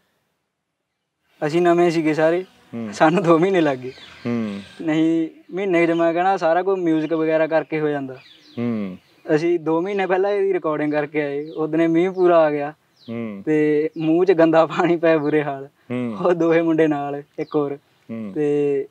ਅਸੀਂ ਨਵੇਂ ਸੀਗੇ ਸਾਰੇ, ਸਾਨੂੰ ਦੋ ਮਹੀਨੇ ਲੱਗ ਗਏ। ਹੂੰ ਨਹੀਂ ਮਹੀਨੇ 'ਚ ਮੈਂ ਕਹਿਣਾ ਸਾਰਾ ਕੁਝ ਮਿਊਜ਼ਿਕ ਵਗੈਰਾ ਕਰਕੇ ਹੋ ਜਾਂਦਾ। ਹੂੰ ਅਸੀਂ ਦੋ ਮਹੀਨੇ ਪਹਿਲਾਂ ਇਹਦੀ ਰਿਕਾਰਡਿੰਗ ਕਰਕੇ ਆਏ, ਉਦਣੇ ਮੀਂਹ ਪੂਰਾ ਆ ਗਿਆ। ਹੂੰ ਤੇ ਮੂੰਹ 'ਚ ਗੰਦਾ ਪਾਣੀ ਪਿਆ ਬੁਰੇ ਹਾਲ। ਉਹ ਦੋਹੇ ਮੁੰਡੇ ਨਾਲ ਇੱਕ ਹੋਰ ਤੇ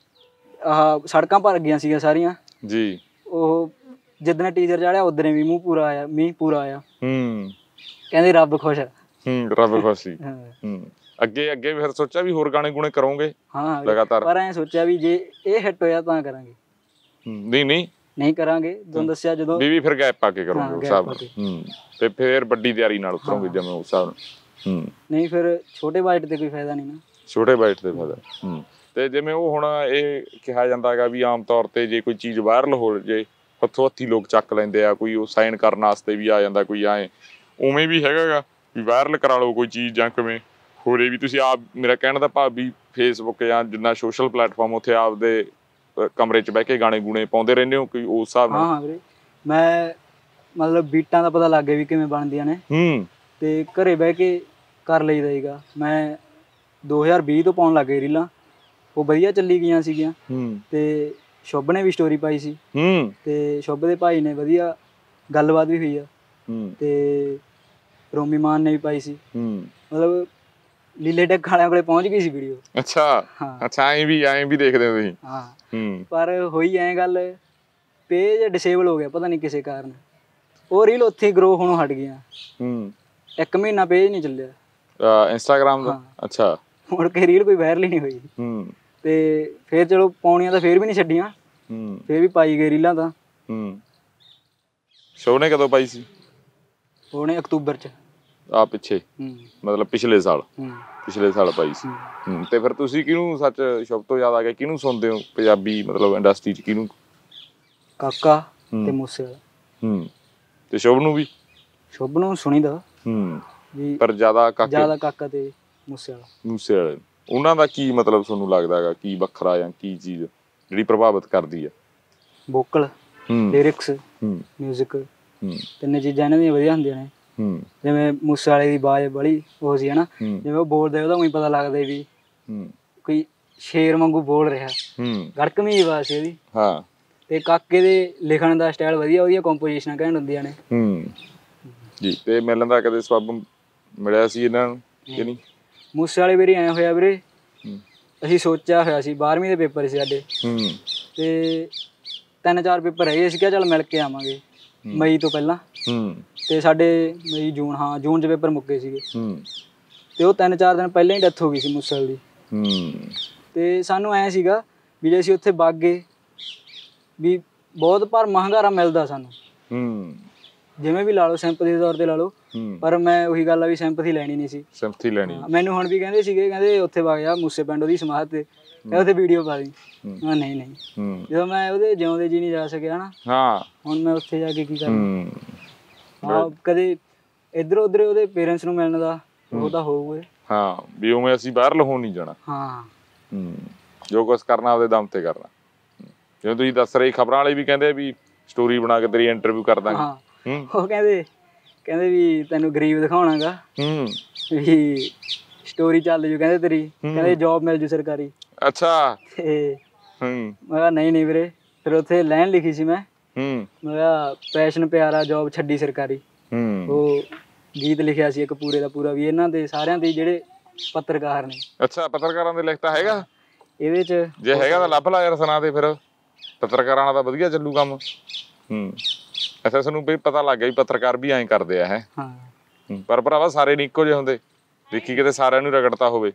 ਆਹ ਸੜਕਾਂ ਭਰ ਗਈਆਂ ਸੀਗੀਆਂ ਸਾਰੀਆਂ ਜੀ। ਉਹ ਜਿੱਦਣ ਟੀਜ਼ਰ ਚਾੜਿਆ ਉਦਣੇ ਵੀ ਮੂੰਹ ਪੂਰਾ ਆਇਆ, ਮੀਂਹ ਪੂਰਾ ਆਇਆ। ਹੂੰ ਕਹਿੰਦੇ ਰੱਬ ਖੁਸ਼ ਆ। ਹੂੰ ਰੱਬ ਖੁਸ਼ ਸੀ। ਹੂੰ ਅੱਗੇ ਅੱਗੇ ਫਿਰ ਸੋਚਿਆ ਵੀ ਹੋਰ ਗਾਣੇ ਗੁਣੇ ਕਰੋਗੇ? ਹਾਂ ਲਗਾਤਾਰ। ਪਰ ਐਂ ਸੋਚਿਆ ਵੀ ਜੇ ਇਹ ਹਿੱਟ ਹੋਇਆ ਤਾਂ ਕਰਾਂਗੇ। ਨਹੀਂ ਨਹੀਂ ਨਹੀਂ ਕਰਾਂਗੇ ਤੁਹਾਨੂੰ ਦੱਸਿਆ ਜਦੋਂ ਵੀ ਫਿਰ ਗੈਪ ਪਾ ਕੇ ਕਰੋਗੇ ਉਸ ਹਿਸਾਬ ਨਾਲ। ਹੂੰ ਤੇ ਫਿਰ ਵੱਡੀ ਤਿਆਰੀ ਨਾਲ ਉਤਰੋਗੇ ਜਿਵੇਂ ਉਸ ਹਿਸਾਬ ਨਾਲ। ਹੂੰ ਨਹੀਂ ਫਿਰ ਛੋਟੇ ਬਾਈਟ ਤੇ ਕੋਈ ਫਾਇਦਾ ਨਹੀਂ ਨਾ। ਛੋਟੇ ਬਾਈਟ ਤੇ ਫਾਇਦਾ। ਹੂੰ ਤੇ ਜਿਵੇਂ ਉਹ ਹੁਣ ਇਹ ਕਿਹਾ ਜਾਂਦਾ ਹੈਗਾ ਵੀ ਆਮ ਤੌਰ ਤੇ ਜੇ ਕੋਈ ਚੀਜ਼ ਵਾਇਰਲ ਹੋ ਜੇ ਹੱਥੋਂ ਹੱਥੀ ਲੋਕ ਚੱਕ ਲੈਂਦੇ ਆ, ਕੋਈ ਉਹ ਸਾਈਨ ਕਰਨ ਵਾਸਤੇ ਵੀ ਆ ਜਾਂਦਾ, ਕੋਈ ਐਂ ਉਵੇਂ ਵੀ ਹੈਗਾ ਗਾ ਵੀ ਵਾਇਰਲ ਕਰਾ ਲਓ ਕੋਈ ਚੀਜ਼ ਜਾਂ ਕਿਵੇਂ ਹੋਰੇ ਵੀ? ਤੁਸੀਂ ਆਪ ਮੇਰਾ ਕਹਿਣ ਦਾ ਭਾਵ ਵੀ ਫੇਸਬੁੱਕ ਜਾਂ ਜਿੰਨਾ ਸੋਸ਼ਲ ਪਲੇਟਫਾਰਮ ਉੱਥੇ ਆਪਦੇ ਕਮਰੇ 'ਚ ਬਹਿ ਕੇ ਗਾਣੇ ਗੂਣੇ ਪਾਉਂਦੇ ਰਹਿੰਦੇ ਹੋ ਕੋਈ ਉਸ ਹਿਸਾਬ ਨਾਲ? ਹਾਂ ਵੀਰੇ ਮੈਂ ਮਤਲਬ ਬੀਟਾਂ ਦਾ ਪਤਾ ਲੱਗ ਗਿਆ ਵੀ ਕਿਵੇਂ ਬਣਦੀਆਂ ਨੇ। ਹੂੰ ਤੇ ਘਰੇ ਬਹਿ ਕੇ ਕਰ ਲਈਦਾ ਸੀਗਾ। ਮੈਂ ਦੋ ਹਜ਼ਾਰ ਵੀਹ ਤੋਂ ਪਾਉਣ ਲੱਗ ਗਏ ਰੀਲਾਂ, ਉਹ ਵਧੀਆ ਚੱਲੀ ਗਈਆਂ ਸੀਗੀਆਂ। ਹੂੰ ਤੇ ਸ਼ੁਭ ਨੇ ਵੀ ਸਟੋਰੀ ਪਾਈ ਸੀ। ਹੂੰ ਤੇ ਸ਼ੁਭ ਦੇ ਭਾਈ ਨੇ ਵਧੀਆ ਗੱਲਬਾਤ ਵੀ ਹੋਈ ਆ। ਹੂੰ ਤੇ ਰੋਮੀ ਮਾਨ ਨੇ ਵੀ ਪਾਈ ਸੀ। ਹੂੰ ਮਤਲਬ ਲੀਲੇ ਟੈਕ ਵਾਲਿਆਂ ਕੋਲੇ ਪਹੁੰਚ ਗਈ ਸੀ ਵੀਡੀਓ। ਅੱਛਾ ਅੱਛਾ ਐਂ ਵੀ ਐਂ ਵੀ ਦੇਖਦੇ ਹੋ ਤੁਸੀਂ? ਹਾਂ। ਹੂੰ ਪਰ ਹੋਈ ਐਂ ਗੱਲ ਪੇਜ ਡਿਸੇਬਲ ਹੋ ਗਿਆ ਪਤਾ ਨਹੀਂ ਕਿਸੇ ਕਾਰਨ, ਉਹ ਰੀਲ ਉੱਥੇ ਗਰੋ ਹੋਣੋਂ ਹਟ ਗਈਆਂ। ਹੂੰ ਇੱਕ ਮਹੀਨਾ ਪੇਜ ਨਹੀਂ ਚੱਲਿਆ ਇੰਸਟਾਗ੍ਰਾਮ ਦਾ। ਅੱਛਾ ਮੁੜ ਕੇ ਰੀਲ ਕੋਈ ਵਾਇਰਲ ਹੀ ਨਹੀਂ ਹੋਈ। ਹੂੰ ਤੇ ਫਿਰ ਚਲੋ ਪਾਉਣੀਆਂ ਤਾਂ ਫਿਰ ਵੀ ਨਹੀਂ ਛੱਡੀਆਂ। ਹੂੰ ਫਿਰ ਵੀ ਪਾਈ ਗਏ ਰੀਲਾਂ ਤਾਂ। ਹੂੰ ਸ਼ੋਅ ਨੇ ਕਦੋਂ ਪਾਈ ਸੀ? ਉਹਨੇ ਅਕਤੂਬਰ 'ਚ ਆ ਪਿੱਛੇ ਮਤਲਬ ਪਿਛਲੇ ਸਾਲ। ਪਿਛਲੇ ਸਾਲ ਪਾਈ ਸੀ। ਹੂੰ ਤੇ ਫਿਰ ਤੁਸੀਂ ਕਿਹਨੂੰ ਸੱਚ ਸ਼ੁਭ ਤੋਂ ਯਾਦ ਆ ਗਿਆ ਕਿਹਨੂੰ ਸੁਣਦੇ ਹੋ ਪੰਜਾਬੀ ਮਤਲਬ ਇੰਡਸਟਰੀ 'ਚ ਕਿਹਨੂੰ? ਕਾਕਾ ਤੇ ਮੂਸੇਵਾਲਾ। ਹੂੰ ਤੇ ਸ਼ੁਭ ਨੂੰ ਵੀ? ਸ਼ੁਭ ਨੂੰ ਸੁਣੀਦਾ। ਹੂੰ ਪਰ ਜ਼ਿਆਦਾ ਕਾਕਾ ਜ਼ਿਆਦਾ ਕਾਕਾ ਤੇ ਮੂਸੇਵਾਲਾ। ਮੂਸੇਵਾਲੇ ਉਹਨਾਂ ਦਾ ਕੀ ਮਤਲਬ ਤੁਹਾਨੂੰ ਲੱਗਦਾ ਹੈਗਾ ਕੀ ਵੱਖਰਾ ਜਾਂ ਕੀ ਚੀਜ਼ ਜਿਹੜੀ ਪ੍ਰਭਾਵਿਤ ਕਰਦੀ ਆ? ਵੋਕਲ, ਲਿਰਿਕਸ, ਮਿਊਜ਼ਿਕ, ਤਿੰਨੇ ਚੀਜ਼ਾਂ ਇਹਨਾਂ ਦੀਆਂ ਵਧੀਆ ਹੁੰਦੀਆਂ ਨੇ। ਹੂੰ ਜਿਵੇਂ ਮੂਸੇਵਾਲੇ ਦੀ ਆਵਾਜ਼ ਬੜੀ ਉਹ ਸੀ ਹਨਾ, ਜਿਵੇਂ ਉਹ ਬੋਲਦੇ ਉਹਦਾ ਊਂ ਪਤਾ ਲੱਗਦਾ ਵੀ ਕੋਈ ਸ਼ੇਰ ਵਾਂਗੂ ਬੋਲ ਰਿਹਾ। ਹੂੰ ਗੜਕਵੀਂ ਆਵਾਜ਼ ਸੀ ਉਹਦੀ। ਹਾਂ ਤੇ ਕਾਕੇ ਦੇ ਲਿਖਣ ਦਾ ਸਟਾਈਲ ਵਧੀਆ, ਉਹਦੀਆਂ ਕੰਪੋਜੀਸ਼ਨਾਂ ਘੈਂਟ ਹੁੰਦੀਆਂ ਨੇ। ਹੂੰ ਜੀ ਤੇ ਮਿਲਣ ਦਾ ਕਦੇ ਸਬੱਬ ਮਿਲਿਆ ਸੀ ਇਹਨਾਂ ਨੂੰ ਕਿ ਨਹੀਂ? ਮੂਸੇਵਾਲੇ ਵੀਰੇ ਐਂ ਹੋਇਆ ਵੀਰੇ, ਅਸੀਂ ਸੋਚਿਆ ਹੋਇਆ ਸੀ ਬਾਰਵੀਂ ਦੇ ਪੇਪਰ ਸੀ ਸਾਡੇ। ਹੂੰ ਤੇ ਤਿੰਨ ਚਾਰ ਪੇਪਰ ਹੈਗੇ, ਅਸੀਂ ਕਿਹਾ ਚੱਲ ਮਿਲ ਕੇ ਆਵਾਂਗੇ ਮਈ ਤੋਂ ਪਹਿਲਾਂ। ਹੂੰ ਤੇ ਸਾਡੇ ਮਈ ਜੂਨ ਹਾਂ ਜੂਨ 'ਚ ਪੇਪਰ ਮੁੱਕੇ ਸੀਗੇ। ਹੂੰ ਤੇ ਉਹ ਤਿੰਨ ਚਾਰ ਦਿਨ ਪਹਿਲਾਂ ਹੀ ਡੈਥ ਹੋ ਗਈ ਸੀ ਮੂਸੇਵਾਲੇ ਦੀ। ਹੂੰ ਤੇ ਸਾਨੂੰ ਐਂ ਸੀਗਾ ਵੀ ਜੇ ਅਸੀਂ ਉੱਥੇ ਵਗ ਗਏ ਵੀ ਬਹੁਤ ਭਰਵਾਂ ਹੁੰਗਾਰਾ ਮਿਲਦਾ ਸਾਨੂੰ। ਹੂੰ ਜਿਵੇਂ ਵੀ ਲਾ ਲਓ ਸਿੰਪਥੀ ਦੇ ਤੌਰ ਤੇ ਲਾ ਲਓ। ਪਰ ਮੈਂ ਉਹੀ ਗੱਲ ਆ ਵੀ ਸਿੰਪਥੀ ਲੈਣੀ ਨਹੀਂ ਸੀ। ਸਿੰਪਥੀ ਲੈਣੀ ਮੈਨੂੰ ਹੁਣ ਵੀ ਕਹਿੰਦੇ ਸੀਗੇ, ਕਹਿੰਦੇ ਉੱਥੇ ਵਗ ਜਾ ਮੂਸੇ ਪਿੰਡ ਉਹਦੀ ਸਮਾਧ ਤੇ ਉੱਥੇ ਵੀਡੀਓ ਪਾ ਦੀ। ਮੈਂ ਨਹੀਂ ਨਹੀਂ ਜਦੋਂ ਮੈਂ ਉਹਦੇ ਜਿਉਂਦੇ ਜੀ ਨਹੀਂ ਜਾ ਸਕਿਆ ਨਾ। ਹਾਂ ਹੁਣ ਮੈਂ ਉੱਥੇ ਜਾ ਕੇ ਕੀ ਕਰਨਾ? ਹਾਂ ਕਦੇ ਇੱਧਰ ਉੱਧਰ ਉਹਦੇ ਪੇਰੈਂਟਸ ਨੂੰ ਮਿਲਣ ਦਾ ਉਹ ਤਾਂ ਹੋਊਗਾ। ਹਾਂ ਵੀ ਉਵੇਂ ਅਸੀਂ ਬਾਹਰ ਲਹੋਣ ਨਹੀਂ ਜਾਣਾ। ਹਾਂ ਹੂੰ ਜੋ ਕੁਛ ਕਰਨਾ ਆਪਦੇ ਦਮ ਤੇ ਕਰਨਾ। ਜਿਵੇਂ ਤੁਸੀਂ ਦੱਸ ਰਹੇ ਖਬਰਾਂ ਵਾਲੇ ਵੀ ਕਹਿੰਦੇ ਵੀ ਸਟੋਰੀ ਬਣਾ ਕੇ ਤੇਰੀ ਇੰਟਰਵਿਊ ਕਰ ਦਾਂਗੇ। ਉਹ ਕਹਿੰਦੇ ਕਹਿੰਦੇ ਵੀ ਤੈਨੂੰ ਗਰੀਬ ਦਿਖਾਉਣਾਗਾ ਵੀ ਸਟੋਰੀ ਚੱਲ ਜੂ ਕਹਿੰਦੇ ਤੇਰੀ, ਕਹਿੰਦੇ ਜੌਬ ਮਿਲ ਜੂ ਸਰਕਾਰੀ। ਅੱਛਾ। ਤੇ ਮੈਂ ਕਿਹਾ ਨਹੀਂ ਨਹੀਂ ਵੀਰੇ। ਫਿਰ ਉੱਥੇ ਲਾਈਨ ਲਿਖੀ ਸੀ ਮੈਂ ਮੈਂ ਕਿਹਾ ਪੈਸ਼ਨ ਪਿਆਰਾ ਜੌਬ ਛੱਡੀ ਸਰਕਾਰੀ। ਉਹ ਗੀਤ ਲਿਖਿਆ ਸੀ ਇੱਕ ਪੂਰੇ ਦਾ ਪੂਰਾ ਵੀ ਇਹਨਾਂ ਦੇ ਸਾਰਿਆਂ ਦੇ ਜਿਹੜੇ ਪੱਤਰਕਾਰ ਨੇ। ਅੱਛਾ, ਪੱਤਰਕਾਰਾਂ ਦੇ ਲਿਖਤਾ ਹੈਗਾ ਇਹਦੇ ਚ? ਜੇ ਹੈਗਾ ਤਾਂ ਲੱਭ ਲਾ ਯਾਰ, ਸੁਣਾ ਦੇ ਫਿਰ। ਪੱਤਰਕਾਰਾਂ ਦਾ ਤਾਂ ਵਧੀਆ ਚੱਲੂ ਕੰਮ। ਹੂੰ ਅੱਛਾ, ਸਾਨੂੰ ਵੀ ਪਤਾ ਲੱਗ ਗਿਆ ਵੀ ਪੱਤਰਕਾਰ ਵੀ ਐਂ ਕਰਦੇ ਆ। ਹੈ ਪਰ ਭਰਾਵਾ ਸਾਰੇ ਨਹੀਂ ਇੱਕੋ ਜਿਹੇ ਹੁੰਦੇ, ਦੇਖੀ ਕਿਤੇ ਸਾਰਿਆਂ ਨੂੰ ਰਗੜਤਾ ਹੋਵੇ।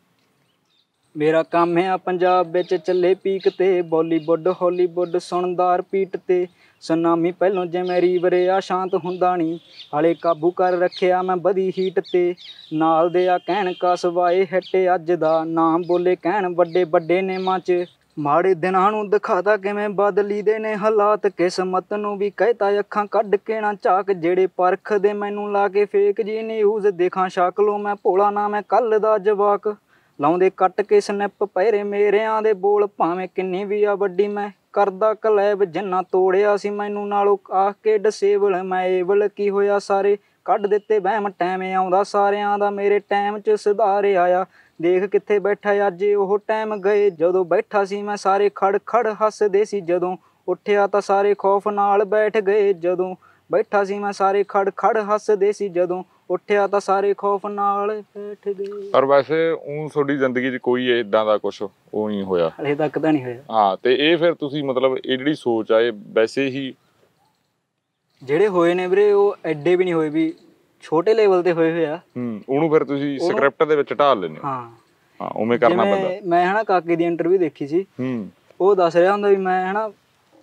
ਮੇਰਾ ਕੰਮ ਹੈ ਪੰਜਾਬ ਵਿੱਚ ਚੱਲੇ ਪੀਕ ਤੇ, ਬਾਲੀਵੁੱਡ ਹਾਲੀਵੁੱਡ ਸੁਣਦਾ ਰਿਪੀਟ ਤੇ, ਸੁਨਾਮੀ ਪਹਿਲੋਂ ਜਿਵੇਂ ਰੀਵਰੇ ਆ ਸ਼ਾਂਤ ਹੁੰਦਾ ਨਹੀਂ, ਹਾਲੇ ਕਾਬੂ ਕਰ ਰੱਖਿਆ ਮੈਂ ਵਧੀ ਹੀਟ ਤੇ, ਨਾਲ ਦੇ ਆ ਕਹਿਣ ਕਸਵਾਏ ਹਿੱਟ ਅੱਜ ਦਾ, ਨਾਮ ਬੋਲੇ ਕਹਿਣ ਵੱਡੇ ਵੱਡੇ ਨੇਮਾਂ 'ਚ, ਮਾੜੇ ਦਿਨਾਂ ਨੂੰ ਦਿਖਾਤਾ ਕਿਵੇਂ ਬਦਲੀ ਦੇ ਨੇ ਹਾਲਾਤ, ਕਿਸਮਤ ਨੂੰ ਵੀ ਕਹਿਤਾ ਅੱਖਾਂ ਕੱਢ ਕੇ ਨਾ ਝਾਕ, ਜਿਹੜੇ ਪਰਖਦੇ ਮੈਨੂੰ ਲਾ ਕੇ ਫੇਕ ਜੀ ਨਿਊਜ਼, ਦੇਖਾਂ ਸ਼ਕਲੋਂ ਮੈਂ ਭੋਲਾ ਨਾ ਮੈਂ ਕੱਲ ਦਾ ਜਵਾਕ, ਲਾਉਂਦੇ ਕੱਟ ਕੇ ਸਨੈਪ ਪਹਿਰੇ ਮੇਰਿਆਂ ਦੇ ਬੋਲ, ਭਾਵੇਂ ਕਿੰਨੀ ਵੀ ਆ ਵੱਡੀ ਮੈਂ ਕਰਦਾ ਕਲੈਬ, ਜਿੰਨਾ ਤੋੜਿਆ ਸੀ ਮੈਨੂੰ ਨਾਲੋਂ ਆਖ ਕੇ ਡਸੇਬਲ, ਮੈਂ ਏਬਲ ਕੀ ਹੋਇਆ ਸਾਰੇ ਕੱਢ ਦਿੱਤੇ ਵਹਿਮ, ਟਾਈਮ ਆਉਂਦਾ ਸਾਰਿਆਂ ਦਾ ਮੇਰੇ ਟਾਈਮ 'ਚ ਸੁਧਾਰ ਆਇਆ, ਦੇਖ ਕਿੱਥੇ ਬੈਠਾ ਅੱਜ ਉਹ ਟਾਈਮ ਗਏ, ਜਦੋਂ ਬੈਠਾ ਸੀ ਮੈਂ ਸਾਰੇ ਖੜ ਖੜ ਹੱਸਦੇ ਸੀ, ਜਦੋਂ ਉੱਠਿਆ ਤਾਂ ਸਾਰੇ ਖੌਫ ਨਾਲ ਬੈਠ ਗਏ, ਜਦੋਂ ਬੈਠਾ ਸੀ ਮੈਂ ਸਾਰੇ ਖੜ ਖੜ ਹੱਸਦੇ ਸੀ, ਜਦੋਂ ਉੱਠਿਆ ਤਾਂ ਸਾਰੇ ਖੌਫ ਨਾਲ ਬੈਠ ਗਏ। ਪਰ ਵੈਸੇ ਊਂ ਤੁਹਾਡੀ ਜ਼ਿੰਦਗੀ 'ਚ ਕੋਈ ਏਦਾਂ ਦਾ ਕੁਛ ਉਹ ਨਹੀਂ ਹੋਇਆ ਹਲੇ ਤੱਕ ਤਾਂ ਨਹੀਂ ਹੋਇਆ। ਹਾਂ, ਤੇ ਇਹ ਫਿਰ ਤੁਸੀਂ ਮਤਲਬ ਇਹ ਜਿਹੜੀ ਸੋਚ ਆ ਇਹ ਵੈਸੇ ਹੀ ਜਿਹੜੇ ਹੋਏ ਨੇ ਵੀਰੇ ਉਹ ਐਡੇ ਵੀ ਨਹੀਂ ਹੋਏ ਵੀ ਛੋਟੇ ਲੈਵਲ ਤੇ ਹੋਏ ਹੋਏ ਆ। ਹੂੰ ਉਹਨੂੰ ਫਿਰ ਤੁਸੀਂ ਸਕ੍ਰਿਪਟ ਦੇ ਵਿੱਚ ਢਾਲ ਲੈਂਦੇ ਹੋ। ਹਾਂ ਹਾਂ ਉਵੇਂ ਕਰਨਾ ਪੈਂਦਾ। ਮੈਂ ਹਨਾ ਕਾਕੇ ਦੀ ਇੰਟਰਵਿਊ ਦੇਖੀ ਸੀ, ਹੂੰ ਉਹ ਦੱਸ ਰਿਹਾ ਹੁੰਦਾ ਵੀ ਮੈਂ ਹਨਾ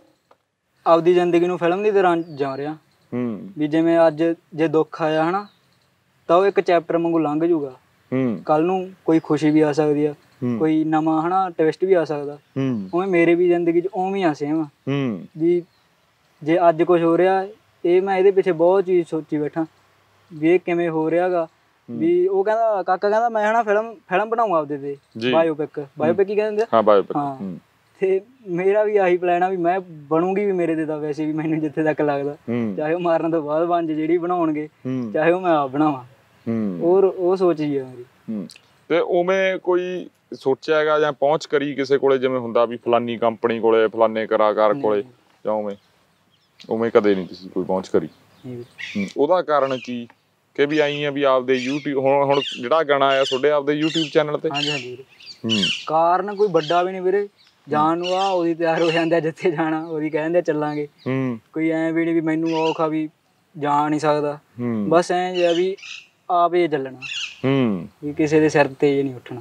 ਆਪਦੀ ਜ਼ਿੰਦਗੀ ਨੂੰ ਫਿਲਮ ਦੀ ਤਰ੍ਹਾਂ ਜਾ ਰਿਹਾ, ਹੂੰ ਵੀ ਜਿਵੇਂ ਅੱਜ ਜੇ ਦੁੱਖ ਆਇਆ ਹਨਾ ਤਾਂ ਉਹ ਇੱਕ ਚੈਪਟਰ ਵਾਂਗੂ ਲੰਘ ਜੂਗਾ, ਹੂੰ ਕੱਲ ਨੂੰ ਕੋਈ ਖੁਸ਼ੀ ਵੀ ਆ ਸਕਦੀ ਆ, ਕੋਈ ਨਵਾਂ ਹਨਾ ਟਵਿਸਟ ਵੀ ਆ ਸਕਦਾ, ਉਵੇਂ ਮੇਰੇ ਵੀ ਜ਼ਿੰਦਗੀ 'ਚ ਉਵੇਂ ਆ ਸੇਮ, ਹੂੰ ਵੀ ਜੇ ਅੱਜ ਕੁਛ ਹੋ ਰਿਹਾ ਇਹ ਮੈਂ ਇਹਦੇ ਪਿੱਛੇ ਬਹੁਤ ਚੀਜ਼ ਸੋਚੀ ਬੈਠਾ ਵੀ ਇਹ ਕਿਵੇਂ ਹੋ ਰਿਹਾ ਗਾ, ਵੀ ਉਹ ਕਹਿੰਦਾ ਕਾਕਾ ਕਹਿੰਦਾ ਮੈਂ ਹਨਾ ਫਿਲਮ ਫਿਲਮ ਬਣਾਊਂ ਆਪਦੇ ਤੇ ਬਾਇਓਪਿਕ, ਬਾਇਓਪਿਕ ਹੀ ਕਹਿੰਦੇ ਆ। ਹਾਂ ਤੇ ਮੇਰਾ ਵੀ ਆਹੀ ਪਲਾਨ ਆ ਵੀ ਮੈਂ ਬਣੂਗੀ ਵੀ ਮੇਰੇ ਤੇ ਤਾਂ ਵੈਸੇ ਵੀ ਮੈਨੂੰ ਜਿੱਥੇ ਤੱਕ ਲੱਗਦਾ, ਚਾਹੇ ਉਹ ਮਾਰਨ ਤੋਂ ਬਾਅਦ ਬਣ ਜੇ ਜਿਹੜੀ ਬਣਾਉਣਗੇ, ਚਾਹੇ ਉਹ ਮੈਂ ਆਪ ਬਣਾਵਾਂ, ਹੋਰ ਉਹ ਸੋਚ ਹੀ ਆ ਮੇਰੀ। ਤੇ ਉਵੇਂ ਕੋਈ ਸੋਚਿਆ ਹੈਗਾ ਜਾਂ ਪਹੁੰਚ ਕਰੀ ਕਿਸੇ ਕੋਲੇ, ਜਿਵੇਂ ਹੁੰਦਾ ਵੀ ਫਲਾਨੀ ਕੰਪਨੀ ਕੋਲੇ ਫਲਾਨੇ ਕਲਾਕਾਰ ਕੋਲੇ, ਜਾਂ ਉਵੇਂ ਉਵੇਂ ਕਦੇ ਨਹੀਂ ਤੁਸੀਂ ਕੋਈ ਪਹੁੰਚ ਕਰੀ? ਉਹਦਾ ਕਾਰਨ ਕੀ ਕਿ ਵੀ ਆਈ ਆ ਵੀ ਆਪਦੇ ਯੂਟਿਊਬ ਹੁਣ ਹੁਣ ਜਿਹੜਾ ਗਾਣਾ ਆਇਆ ਤੁਹਾਡੇ ਆਪਦੇ ਯੂਟਿਊਬ ਚੈਨਲ ਤੇ? ਹਾਂਜੀ ਹਾਂਜੀ ਵੀਰੇ। ਕਾਰਨ ਕੋਈ ਵੱਡਾ ਵੀ ਨਹੀਂ ਵੀਰੇ, ਜਾਣ ਨੂੰ ਆ ਉਹਦੀ ਤਿਆਰ ਹੋ ਜਾਂਦੇ ਜਿੱਥੇ ਜਾਣਾ ਉਹਦੀ ਕਹਿ ਦਿੰਦੇ ਚੱਲਾਂਗੇ, ਕੋਈ ਐਂ ਵੀ ਨਹੀਂ ਵੀ ਮੈਨੂੰ ਔਖਾ ਵੀ ਜਾ ਨਹੀਂ ਸਕਦਾ, ਬਸ ਐਂ ਜਿਹਾ ਵੀ ਆਪੇ ਚੱਲਣਾ, ਵੀ ਕਿਸੇ ਦੇ ਸਿਰ ਤੇ ਨਹੀਂ ਉੱਠਣਾ।